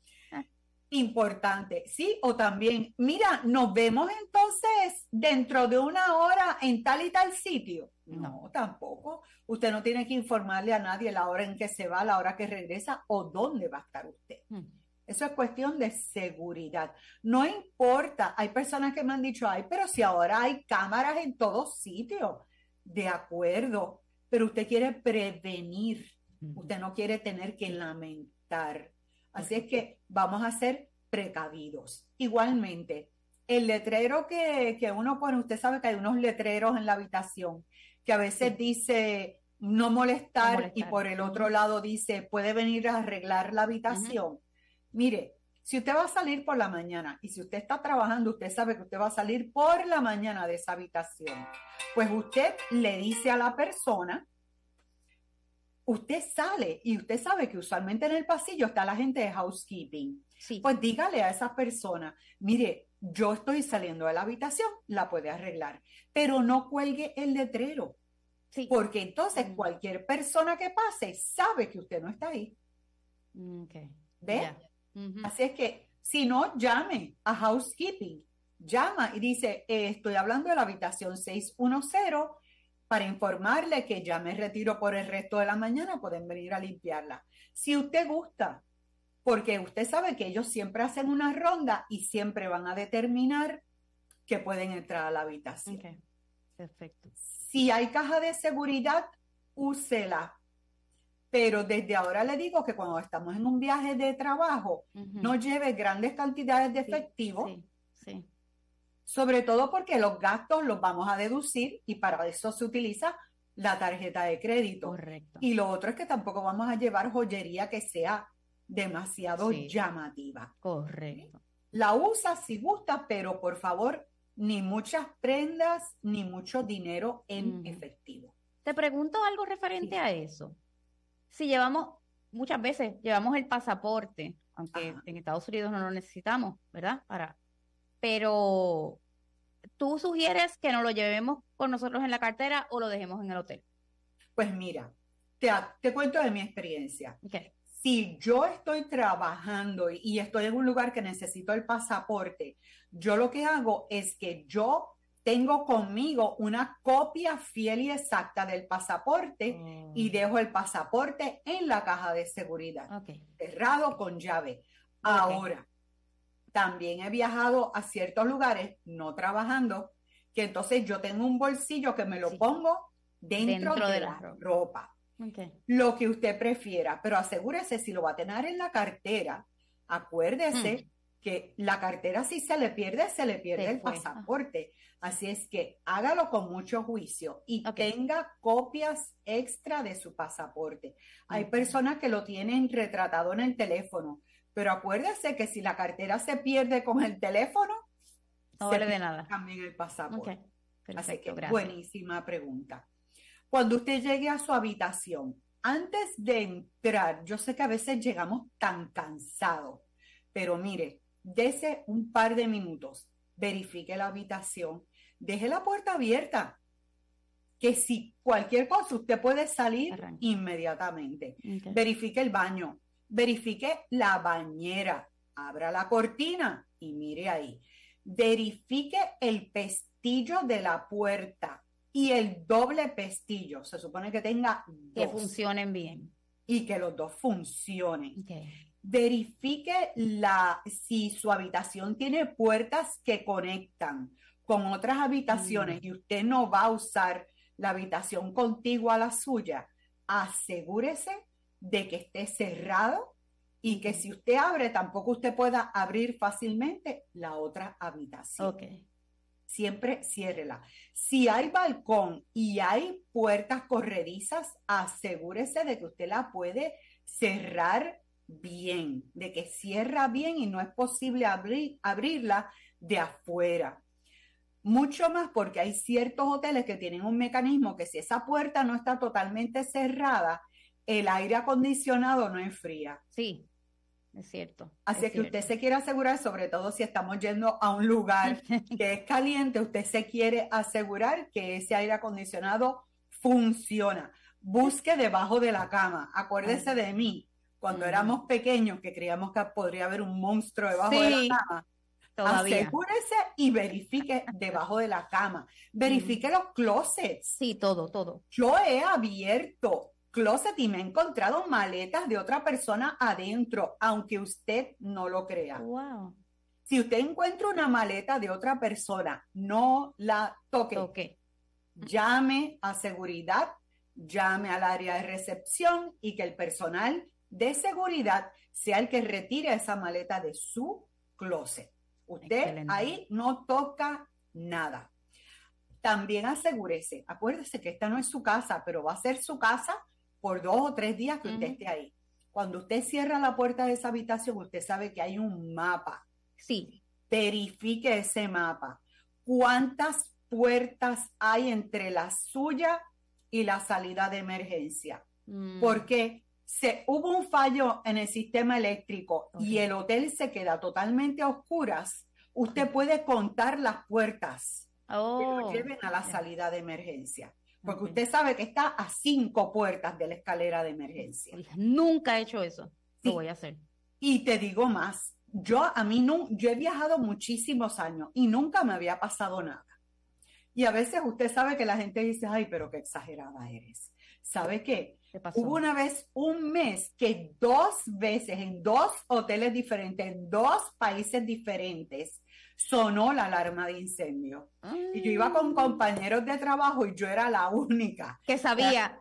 Importante, ¿sí? O también, mira, nos vemos entonces dentro de una hora en tal y tal sitio. No, no, tampoco. Usted no tiene que informarle a nadie la hora en que se va, la hora que regresa o dónde va a estar usted. Uh-huh. Eso es cuestión de seguridad. No importa, hay personas que me han dicho, ay, pero si ahora hay cámaras en todos sitios. De acuerdo, pero usted quiere prevenir, uh-huh. usted no quiere tener que lamentar. Así es que vamos a ser precavidos. Igualmente, el letrero que, que uno pone, usted sabe que hay unos letreros en la habitación que a veces sí. dice no molestar, no molestar y por el otro lado dice puede venir a arreglar la habitación. Uh-huh. Mire, si usted va a salir por la mañana y si usted está trabajando, usted sabe que usted va a salir por la mañana de esa habitación. Pues usted le dice a la persona, usted sale y usted sabe que usualmente en el pasillo está la gente de housekeeping. Sí. Pues dígale a esa persona, mire, yo estoy saliendo de la habitación, la puede arreglar, pero no cuelgue el letrero. Sí. Porque entonces mm. cualquier persona que pase sabe que usted no está ahí. Okay. ¿Ve? Yeah. Uh-huh. Así es que, si no, llame a housekeeping. Llama y dice, eh, estoy hablando de la habitación seiscientos diez para informarle que ya me retiro por el resto de la mañana, pueden venir a limpiarla. Si usted gusta, porque usted sabe que ellos siempre hacen una ronda y siempre van a determinar que pueden entrar a la habitación. Okay. Perfecto. Si hay caja de seguridad, úsela. Pero desde ahora le digo que cuando estamos en un viaje de trabajo, uh-huh. no lleve grandes cantidades de efectivo. Sí, sí, sí. Sobre todo porque los gastos los vamos a deducir y para eso se utiliza la tarjeta de crédito. Correcto. Y lo otro es que tampoco vamos a llevar joyería que sea demasiado sí. llamativa. Correcto. La usa si gusta, pero por favor, ni muchas prendas, ni mucho dinero en uh-huh. efectivo. Te pregunto algo referente sí. a eso. Si llevamos, muchas veces llevamos el pasaporte, aunque Ajá. en Estados Unidos no lo necesitamos, ¿verdad? Para, pero ¿tú sugieres que nos lo llevemos con nosotros en la cartera o lo dejemos en el hotel? Pues mira, te, te cuento de mi experiencia. Okay. Si yo estoy trabajando y estoy en un lugar que necesito el pasaporte, yo lo que hago es que yo tengo conmigo una copia fiel y exacta del pasaporte oh. y dejo el pasaporte en la caja de seguridad, okay. cerrado con llave. Okay. Ahora, también he viajado a ciertos lugares, no trabajando, que entonces yo tengo un bolsillo que me lo Sí. pongo dentro, Dentro de, de la la ropa. ropa. Okay. Lo que usted prefiera, pero asegúrese si lo va a tener en la cartera, acuérdese que la cartera si se le pierde, se le pierde Se el fue. pasaporte. Así es que hágalo con mucho juicio y Ok. tenga copias extra de su pasaporte. Hay Ok. personas que lo tienen retratado en el teléfono, pero acuérdese que si la cartera se pierde con el teléfono, No se vale de pierde nada. también el pasaporte. Ok. Así Perfecto, que gracias. buenísima pregunta. Cuando usted llegue a su habitación, antes de entrar, yo sé que a veces llegamos tan cansados, pero mire, dese un par de minutos, verifique la habitación, deje la puerta abierta, que si cualquier cosa usted puede salir Arranque. inmediatamente. Ok. Verifique el baño, verifique la bañera, abra la cortina y mire ahí. Verifique el pestillo de la puerta y el doble pestillo. Se supone que tenga Que dos funcionen bien. y que los dos funcionen. Okay. Verifique la, si su habitación tiene puertas que conectan con otras habitaciones Mm. y usted no va a usar la habitación contigua a la suya. Asegúrese de que esté cerrado y que si usted abre, tampoco usted pueda abrir fácilmente la otra habitación. Ok. Siempre ciérrela. Si hay balcón y hay puertas corredizas, asegúrese de que usted la puede cerrar bien, de que cierra bien y no es posible abrir, abrirla de afuera. Mucho más porque hay ciertos hoteles que tienen un mecanismo que si esa puerta no está totalmente cerrada, el aire acondicionado no enfría. Sí, es cierto. Así es que usted cierto. se quiere asegurar, sobre todo si estamos yendo a un lugar que es caliente, usted se quiere asegurar que ese aire acondicionado funciona. Busque debajo de la cama. Acuérdese Ay. de mí, cuando Ujú. éramos pequeños que creíamos que podría haber un monstruo debajo de Sí, la cama. todavía. Asegúrese y verifique debajo de la cama. Verifique los closets. Sí, todo, todo. Yo he abierto closet y me he encontrado maletas de otra persona adentro, aunque usted no lo crea. Wow. Si usted encuentra una maleta de otra persona, no la toque. Ok. Llame a seguridad, llame al área de recepción y que el personal de seguridad sea el que retire esa maleta de su closet. Usted Excelente. ahí no toca nada. También asegúrese, acuérdese que esta no es su casa, pero va a ser su casa por dos o tres días que usted Ujú. esté ahí. Cuando usted cierra la puerta de esa habitación, usted sabe que hay un mapa. Sí. Verifique ese mapa. ¿Cuántas puertas hay entre la suya y la salida de emergencia? Mm. Porque se, hubo un fallo en el sistema eléctrico y Ok. el hotel se queda totalmente a oscuras. Usted puede contar las puertas que Oh. lo lleven a la Ya. salida de emergencia. Porque Ok. usted sabe que está a cinco puertas de la escalera de emergencia. Uy, nunca he hecho eso. Sí. Lo voy a hacer. Y te digo más, yo a mí no, yo he viajado muchísimos años y nunca me había pasado nada. Y a veces usted sabe que la gente dice, ay, pero qué exagerada eres. ¿Sabe qué? ¿Qué pasó? Hubo una vez, un mes, que dos veces en dos hoteles diferentes, en dos países diferentes, sonó la alarma de incendio. Y yo iba con Mm. compañeros de trabajo y yo era la única. Que sabía.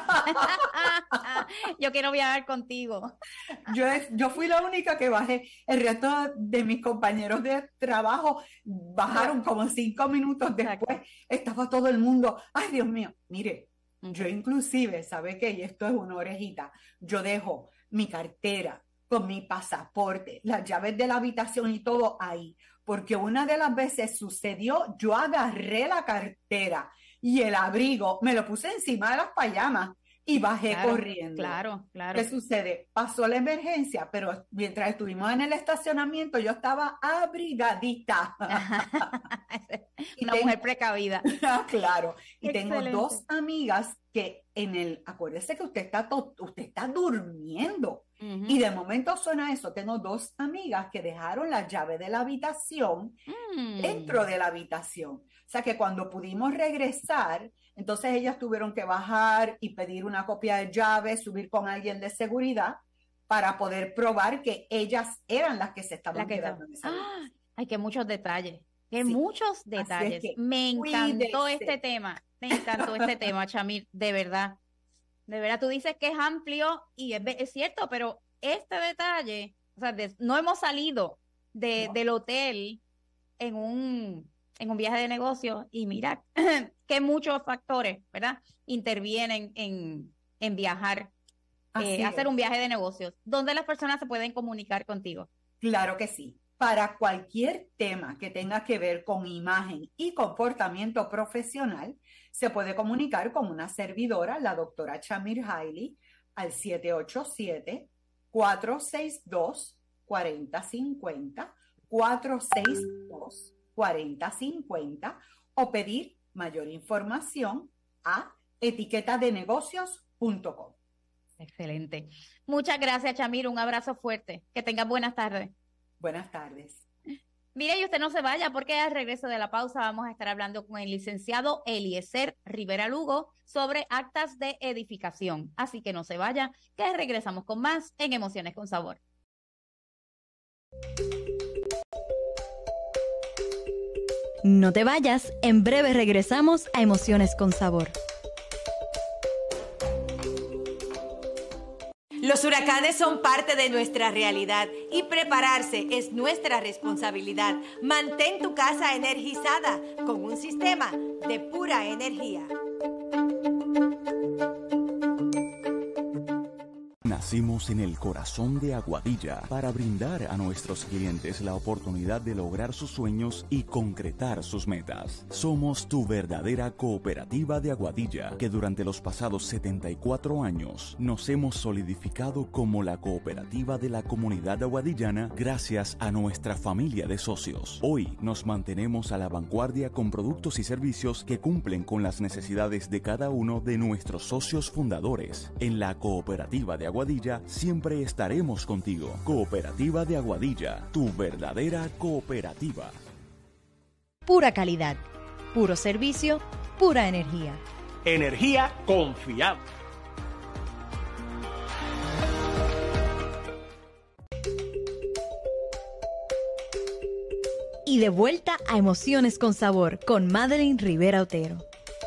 Yo quiero viajar contigo. Yo, es- yo fui la única que bajé. El resto de mis compañeros de trabajo bajaron como cinco minutos después. Estaba todo el mundo, ay Dios mío, mire, yo inclusive, ¿sabe qué? Y esto es una orejita. Yo dejo mi cartera con mi pasaporte, las llaves de la habitación y todo ahí. Porque una de las veces sucedió, yo agarré la cartera y el abrigo, me lo puse encima de las payamas y bajé Claro, corriendo. claro, claro. ¿Qué sucede? Pasó la emergencia, pero mientras estuvimos en el estacionamiento, yo estaba abrigadita. Y Una tengo- mujer precavida. Claro. Y tengo Excelente. dos amigas que en el, acuérdese que usted está, to- usted está durmiendo. Ujú. Y de momento suena eso. Tengo dos amigas que dejaron la llave de la habitación Mm. dentro de la habitación. O sea que cuando pudimos regresar, entonces ellas tuvieron que bajar y pedir una copia de llave, subir con alguien de seguridad para poder probar que ellas eran las que se estaban La que quedando estaba- en esa ¡Ah! habitación. Ay, que muchos detalles. Hay Sí. muchos Así detalles. es que Me encantó cuídese. este tema. Me encantó este tema, Chamir, de verdad. De verdad, tú dices que es amplio y es, ve- es cierto, pero este detalle, o sea, de- no hemos salido de, No. del hotel en un, en un viaje de negocio y mira que muchos factores, ¿verdad? Intervienen en, en viajar, Así eh, hacer es. un viaje de negocios. ¿Dónde las personas se pueden comunicar contigo? Claro que sí. Para cualquier tema que tenga que ver con imagen y comportamiento profesional, se puede comunicar con una servidora, la doctora Chamir Hailey, al siete ocho siete, cuatro seis dos, cuatro cero cinco cero, cuatro seis dos, cuatro cero cinco cero, o pedir mayor información a etiquetadenegocios punto com. Excelente. Muchas gracias, Chamir. Un abrazo fuerte. Que tengas buenas tardes. Buenas tardes. Mire, y usted no se vaya porque al regreso de la pausa vamos a estar hablando con el licenciado Eliezer Rivera Lugo sobre actas de edificación. Así que no se vaya, que regresamos con más en Emociones con Sabor. No te vayas, en breve regresamos a Emociones con Sabor. Los huracanes son parte de nuestra realidad y prepararse es nuestra responsabilidad. Mantén tu casa energizada con un sistema de pura energía. Nacimos en el corazón de Aguadilla para brindar a nuestros clientes la oportunidad de lograr sus sueños y concretar sus metas. Somos tu verdadera cooperativa de Aguadilla, que durante los pasados setenta y cuatro años nos hemos solidificado como la cooperativa de la comunidad aguadillana gracias a nuestra familia de socios. Hoy nos mantenemos a la vanguardia con productos y servicios que cumplen con las necesidades de cada uno de nuestros socios fundadores. En la cooperativa de Aguadilla siempre estaremos contigo. Cooperativa de Aguadilla, tu verdadera cooperativa. Pura calidad, puro servicio, pura energía. Energía confiable. Y de vuelta a Emociones con Sabor con Madeline Rivera Otero.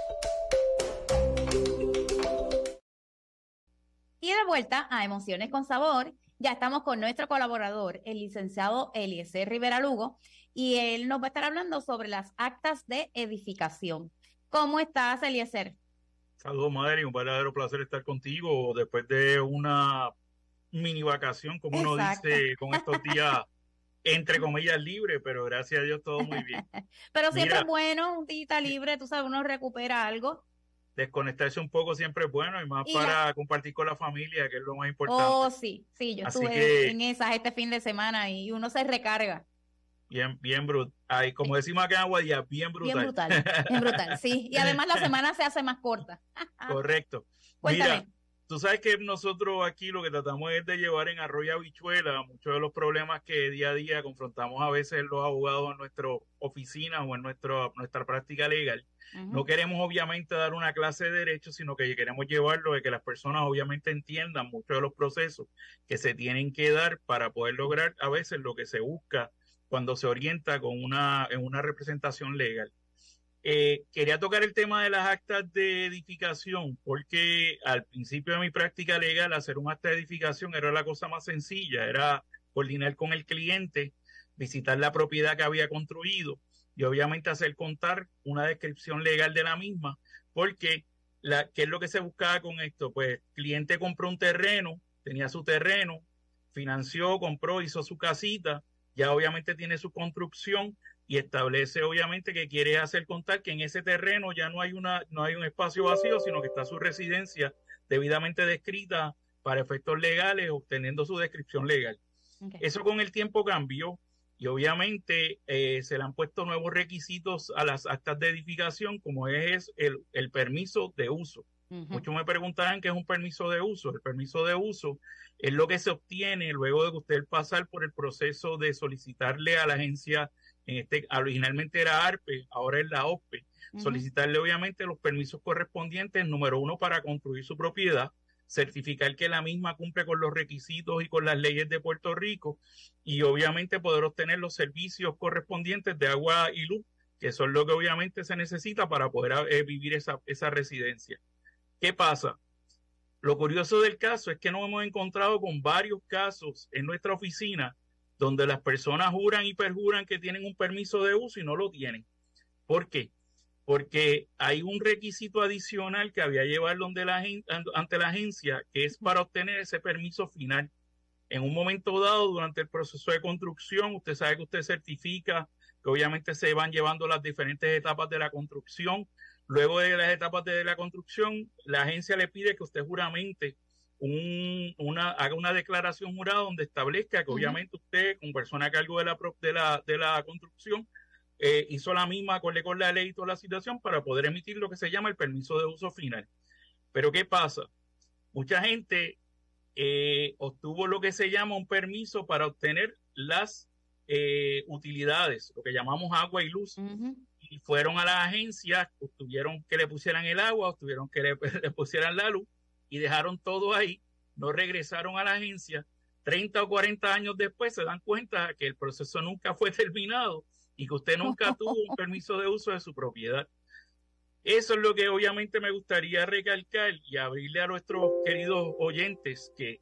Y de vuelta a Emociones con Sabor, ya estamos con nuestro colaborador, el licenciado Eliezer Rivera Lugo, y él nos va a estar hablando sobre las actas de edificación. ¿Cómo estás, Eliezer? Saludos, Madre, un verdadero placer estar contigo después de una mini vacación, como uno Exacto. dice, con estos días, entre comillas, libres, pero gracias a Dios todo muy bien. Pero siempre Mira, es bueno, un día libre, tú sabes, uno recupera algo. desconectarse un poco siempre es bueno y más Y para ya. compartir con la familia, que es lo más importante. Oh, sí, sí, yo Así estuve que- en esas este fin de semana y uno se recarga. Bien, bien brutal. Ay, como decimos acá en Aguadilla, bien brutal. Bien brutal, bien brutal, sí. Y además la semana se hace más corta. Correcto. Cuéntame. Mira, tú sabes que nosotros aquí lo que tratamos es de llevar en arroyo habichuela muchos de los problemas que día a día confrontamos a veces los abogados en nuestra oficina o en nuestro, nuestra práctica legal. Ujú. No queremos obviamente dar una clase de derecho, sino que queremos llevarlo de que las personas obviamente entiendan muchos de los procesos que se tienen que dar para poder lograr a veces lo que se busca cuando se orienta con una, en una representación legal. Eh, quería tocar el tema de las actas de edificación, porque al principio de mi práctica legal, hacer un acta de edificación era la cosa más sencilla, era coordinar con el cliente, visitar la propiedad que había construido y obviamente hacer contar una descripción legal de la misma, porque la, ¿qué es lo que se buscaba con esto? Pues el cliente compró un terreno, tenía su terreno, financió, compró, hizo su casita, ya obviamente tiene su construcción y establece obviamente que quiere hacer contar que en ese terreno ya no hay una no hay un espacio vacío, sino que está su residencia debidamente descrita para efectos legales, obteniendo su descripción legal. Okay. Eso con el tiempo cambió y obviamente eh, se le han puesto nuevos requisitos a las actas de edificación, como es el, el permiso de uso. Ujú. Muchos me preguntarán qué es un permiso de uso. El permiso de uso es lo que se obtiene luego de que usted pasar por el proceso de solicitarle a la agencia, en este originalmente era ARPE, ahora es la OSPE, Ujú. solicitarle obviamente los permisos correspondientes, número uno, para construir su propiedad, certificar que la misma cumple con los requisitos y con las leyes de Puerto Rico y obviamente poder obtener los servicios correspondientes de agua y luz, que son lo que obviamente se necesita para poder eh, vivir esa, esa residencia. ¿Qué pasa? Lo curioso del caso es que nos hemos encontrado con varios casos en nuestra oficina donde las personas juran y perjuran que tienen un permiso de uso y no lo tienen. ¿Por qué? Porque hay un requisito adicional que había llevado donde la, ante la agencia, que es para obtener ese permiso final. En un momento dado, durante el proceso de construcción, usted sabe que usted certifica que obviamente se van llevando las diferentes etapas de la construcción. Luego de las etapas de la construcción, la agencia le pide que usted juramente un, una, haga una declaración jurada donde establezca que uh-huh. obviamente usted, como persona a cargo de la, de la, de la construcción, Eh, hizo la misma acorde con la ley y toda la situación para poder emitir lo que se llama el permiso de uso final. Pero ¿qué pasa? Mucha gente eh, obtuvo lo que se llama un permiso para obtener las eh, utilidades, lo que llamamos agua y luz, uh-huh. y fueron a las agencias, obtuvieron que le pusieran el agua, obtuvieron que le, le pusieran la luz y dejaron todo ahí, no regresaron a la agencia. treinta o cuarenta años después se dan cuenta que el proceso nunca fue terminado y que usted nunca tuvo un permiso de uso de su propiedad. Eso es lo que obviamente me gustaría recalcar y abrirle a nuestros queridos oyentes, que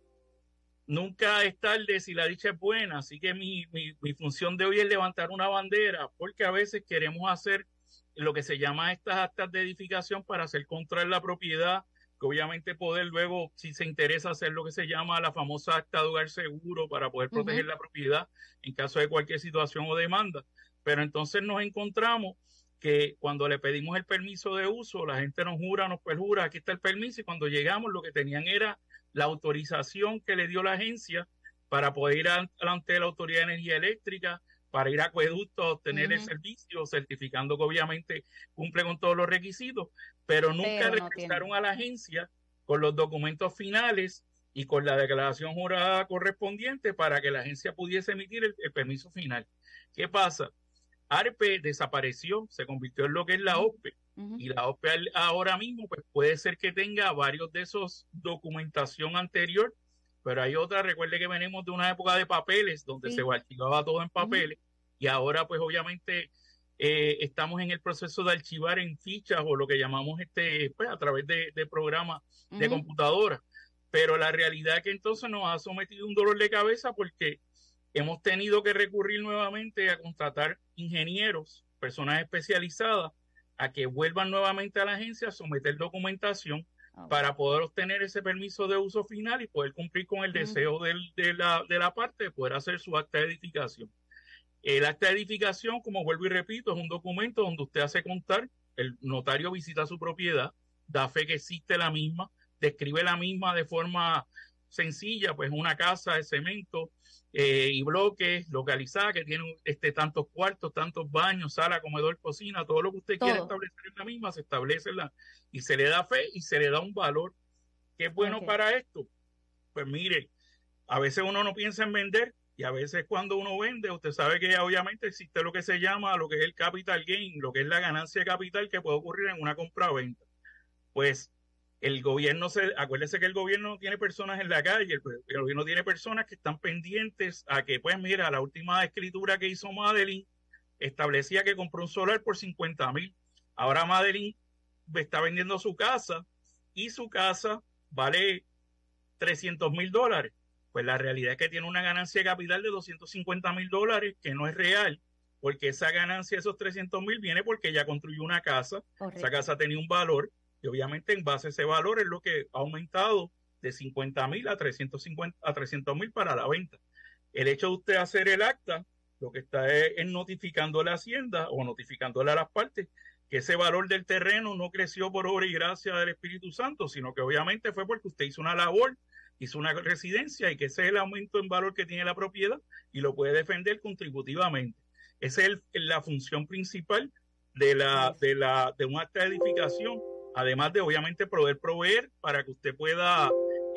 nunca es tarde si la dicha es buena, así que mi, mi, mi función de hoy es levantar una bandera, porque a veces queremos hacer lo que se llama estas actas de edificación para hacer contraer la propiedad, que obviamente poder luego, si se interesa, hacer lo que se llama la famosa acta de hogar seguro para poder proteger uh-huh. la propiedad en caso de cualquier situación o demanda. Pero entonces nos encontramos que cuando le pedimos el permiso de uso, la gente nos jura, nos perjura, aquí está el permiso, y cuando llegamos lo que tenían era la autorización que le dio la agencia para poder ir ante la Autoridad de Energía Eléctrica, para ir a acueducto a obtener uh-huh. el servicio, certificando que obviamente cumple con todos los requisitos, pero nunca pero no regresaron tiene. a la agencia con los documentos finales y con la declaración jurada correspondiente para que la agencia pudiese emitir el, el permiso final. ¿Qué pasa? ARPE desapareció, se convirtió en lo que es la O P E, uh-huh. y la O P E ahora mismo pues puede ser que tenga varios de esos documentación anterior, pero hay otra, recuerde que venimos de una época de papeles donde sí. se archivaba todo en papeles, uh-huh. y ahora pues obviamente eh, estamos en el proceso de archivar en fichas o lo que llamamos este pues a través de, de programas uh-huh. de computadora, pero la realidad es que entonces nos ha sometido un dolor de cabeza porque hemos tenido que recurrir nuevamente a contratar ingenieros, personas especializadas, a que vuelvan nuevamente a la agencia a someter documentación okay. para poder obtener ese permiso de uso final y poder cumplir con el deseo uh-huh. del, de, la, de la parte de poder hacer su acta de edificación. El acta de edificación, como vuelvo y repito, es un documento donde usted hace constar, el notario visita su propiedad, da fe que existe la misma, describe la misma de forma sencilla, pues una casa de cemento, Eh, y bloques localizada que tiene este, tantos cuartos, tantos baños, sala, comedor, cocina, todo lo que usted todo. quiere establecer en la misma, se establece la, y se le da fe y se le da un valor. ¿Qué es bueno okay. para esto? Pues mire, a veces uno no piensa en vender y a veces cuando uno vende, usted sabe que obviamente existe lo que se llama, lo que es el capital gain, lo que es la ganancia de capital que puede ocurrir en una compra-venta. Pues el gobierno, se acuérdese que el gobierno tiene personas en la calle, el, el gobierno tiene personas que están pendientes a que, pues mira, la última escritura que hizo Madeline establecía que compró un solar por cincuenta mil. Ahora Madeline está vendiendo su casa y su casa vale trescientos mil dólares. Pues la realidad es que tiene una ganancia de capital de doscientos cincuenta mil dólares que no es real, porque esa ganancia de esos trescientos mil viene porque ella construyó una casa, correcto. Esa casa tenía un valor, y obviamente en base a ese valor es lo que ha aumentado de cincuenta mil a trescientos cincuenta a trescientos mil para la venta. El hecho de usted hacer el acta, lo que está es, es notificando a la Hacienda o notificándole a las partes que ese valor del terreno no creció por obra y gracia del Espíritu Santo, sino que obviamente fue porque usted hizo una labor, hizo una residencia y que ese es el aumento en valor que tiene la propiedad y lo puede defender contributivamente. Esa es el, la función principal de, la, de, la, de un acta de edificación. Además de, obviamente, poder proveer para que usted pueda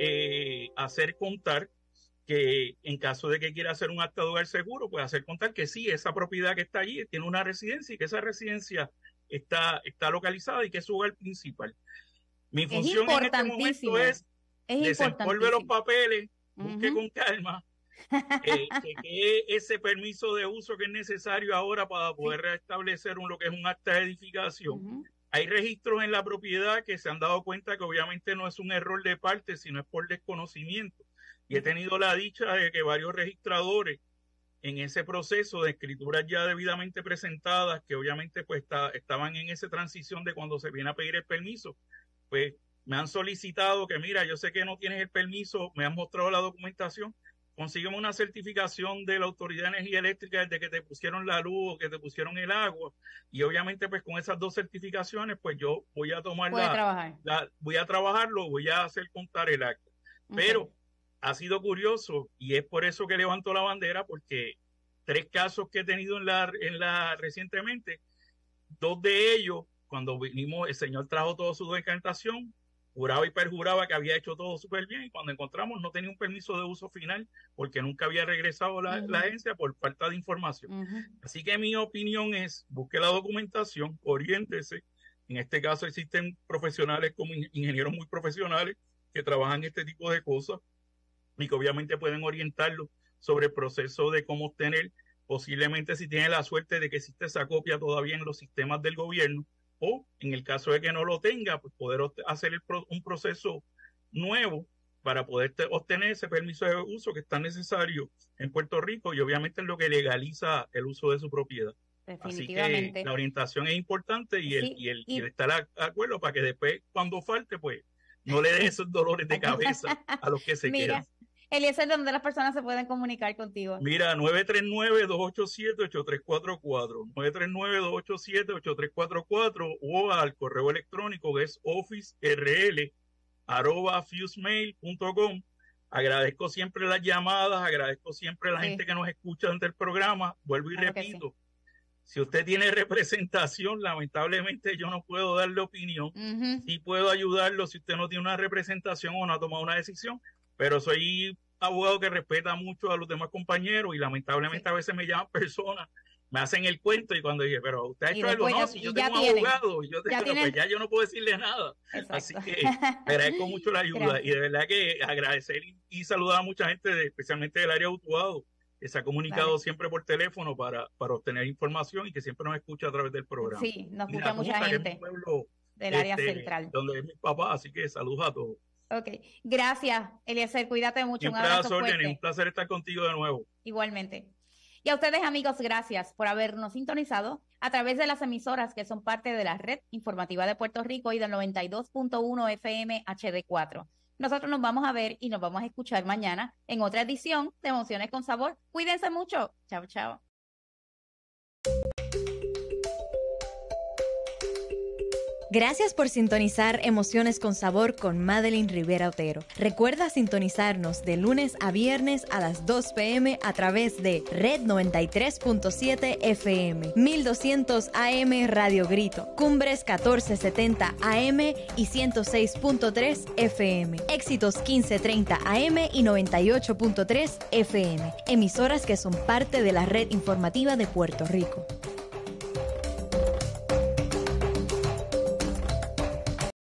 eh, hacer contar que en caso de que quiera hacer un acta de hogar seguro, puede hacer contar que sí, esa propiedad que está allí tiene una residencia y que esa residencia está, está localizada y que es su hogar principal. Mi función en este momento es Es desempolve los papeles, busque uh-huh. con calma, eh, que ese permiso de uso que es necesario ahora para poder sí. restablecer un, lo que es un acta de edificación. Uh-huh. Hay registros en la propiedad que se han dado cuenta que obviamente no es un error de parte, sino es por desconocimiento. Y he tenido la dicha de que varios registradores en ese proceso de escrituras ya debidamente presentadas, que obviamente pues está, estaban en esa transición de cuando se viene a pedir el permiso, pues me han solicitado que mira, yo sé que no tienes el permiso, me han mostrado la documentación, consígueme una certificación de la Autoridad de Energía Eléctrica desde que te pusieron la luz o que te pusieron el agua, y obviamente pues con esas dos certificaciones pues yo voy a tomar la, trabajar. la, voy a trabajarlo, voy a hacer contar el acta. Okay. Pero ha sido curioso y es por eso que levanto la bandera, porque tres casos que he tenido en la, en la recientemente, dos de ellos, cuando vinimos, el señor trajo toda su documentación, juraba y perjuraba que había hecho todo súper bien, y cuando encontramos no tenía un permiso de uso final porque nunca había regresado la, uh-huh. la agencia por falta de información. Uh-huh. Así que mi opinión es, busque la documentación, oriéntese. En este caso existen profesionales como ingenieros muy profesionales que trabajan este tipo de cosas y que obviamente pueden orientarlo sobre el proceso de cómo obtener, posiblemente si tiene la suerte de que existe esa copia todavía en los sistemas del gobierno, o en el caso de que no lo tenga, pues poder hacer el pro, un proceso nuevo para poder te, obtener ese permiso de uso que es tan necesario en Puerto Rico y obviamente es lo que legaliza el uso de su propiedad. Así que la orientación es importante y el, sí, y el, y... y el estar de acuerdo para que después, cuando falte, pues no le dé esos dolores de cabeza a los que se Mira. quedan. Eliezer, ¿dónde las personas se pueden comunicar contigo? Mira, nueve tres nueve, dos ocho siete, ocho tres cuatro cuatro, nueve tres nueve, dos ocho siete, ocho tres cuatro cuatro o al correo electrónico que es officerl arroba fusemail punto com. Agradezco siempre las llamadas, agradezco siempre a la sí. gente que nos escucha durante el programa. Vuelvo y claro repito, sí. si usted tiene representación, lamentablemente yo no puedo darle opinión. Uh-huh. Sí puedo ayudarlo si usted no tiene una representación o no ha tomado una decisión, pero soy abogado que respeta mucho a los demás compañeros y lamentablemente sí. a veces me llaman personas, me hacen el cuento y cuando dije, pero usted ha hecho algo, no, si yo tengo un abogado, y yo tengo, ya, pues ya yo no puedo decirle nada. Exacto. Así que agradezco mucho la ayuda. Gracias. Y de verdad que agradecer y, y saludar a mucha gente, de, especialmente del área de Utuado, que se ha comunicado claro. siempre por teléfono para, para obtener información y que siempre nos escucha a través del programa. Sí, nos escucha mucha Junta, gente pueblo, del área este, central. Donde es mi papá, así que saludos a todos. Ok, gracias, Eliezer, cuídate mucho. Un abrazo fuerte. Un placer estar contigo de nuevo. Igualmente. Y a ustedes, amigos, gracias por habernos sintonizado a través de las emisoras que son parte de la Red Informativa de Puerto Rico y del noventa y dos punto uno F M H D cuatro. Nosotros nos vamos a ver y nos vamos a escuchar mañana en otra edición de Emociones con Sabor. Cuídense mucho. Chao, chao. Gracias por sintonizar Emociones con Sabor con Madeline Rivera Otero. Recuerda sintonizarnos de lunes a viernes a las dos p m a través de Red noventa y tres punto siete F M, mil doscientos A M Radio Grito, Cumbres catorce setenta A M y ciento seis punto tres F M, Éxitos quince treinta A M y noventa y ocho punto tres F M, emisoras que son parte de la Red Informativa de Puerto Rico.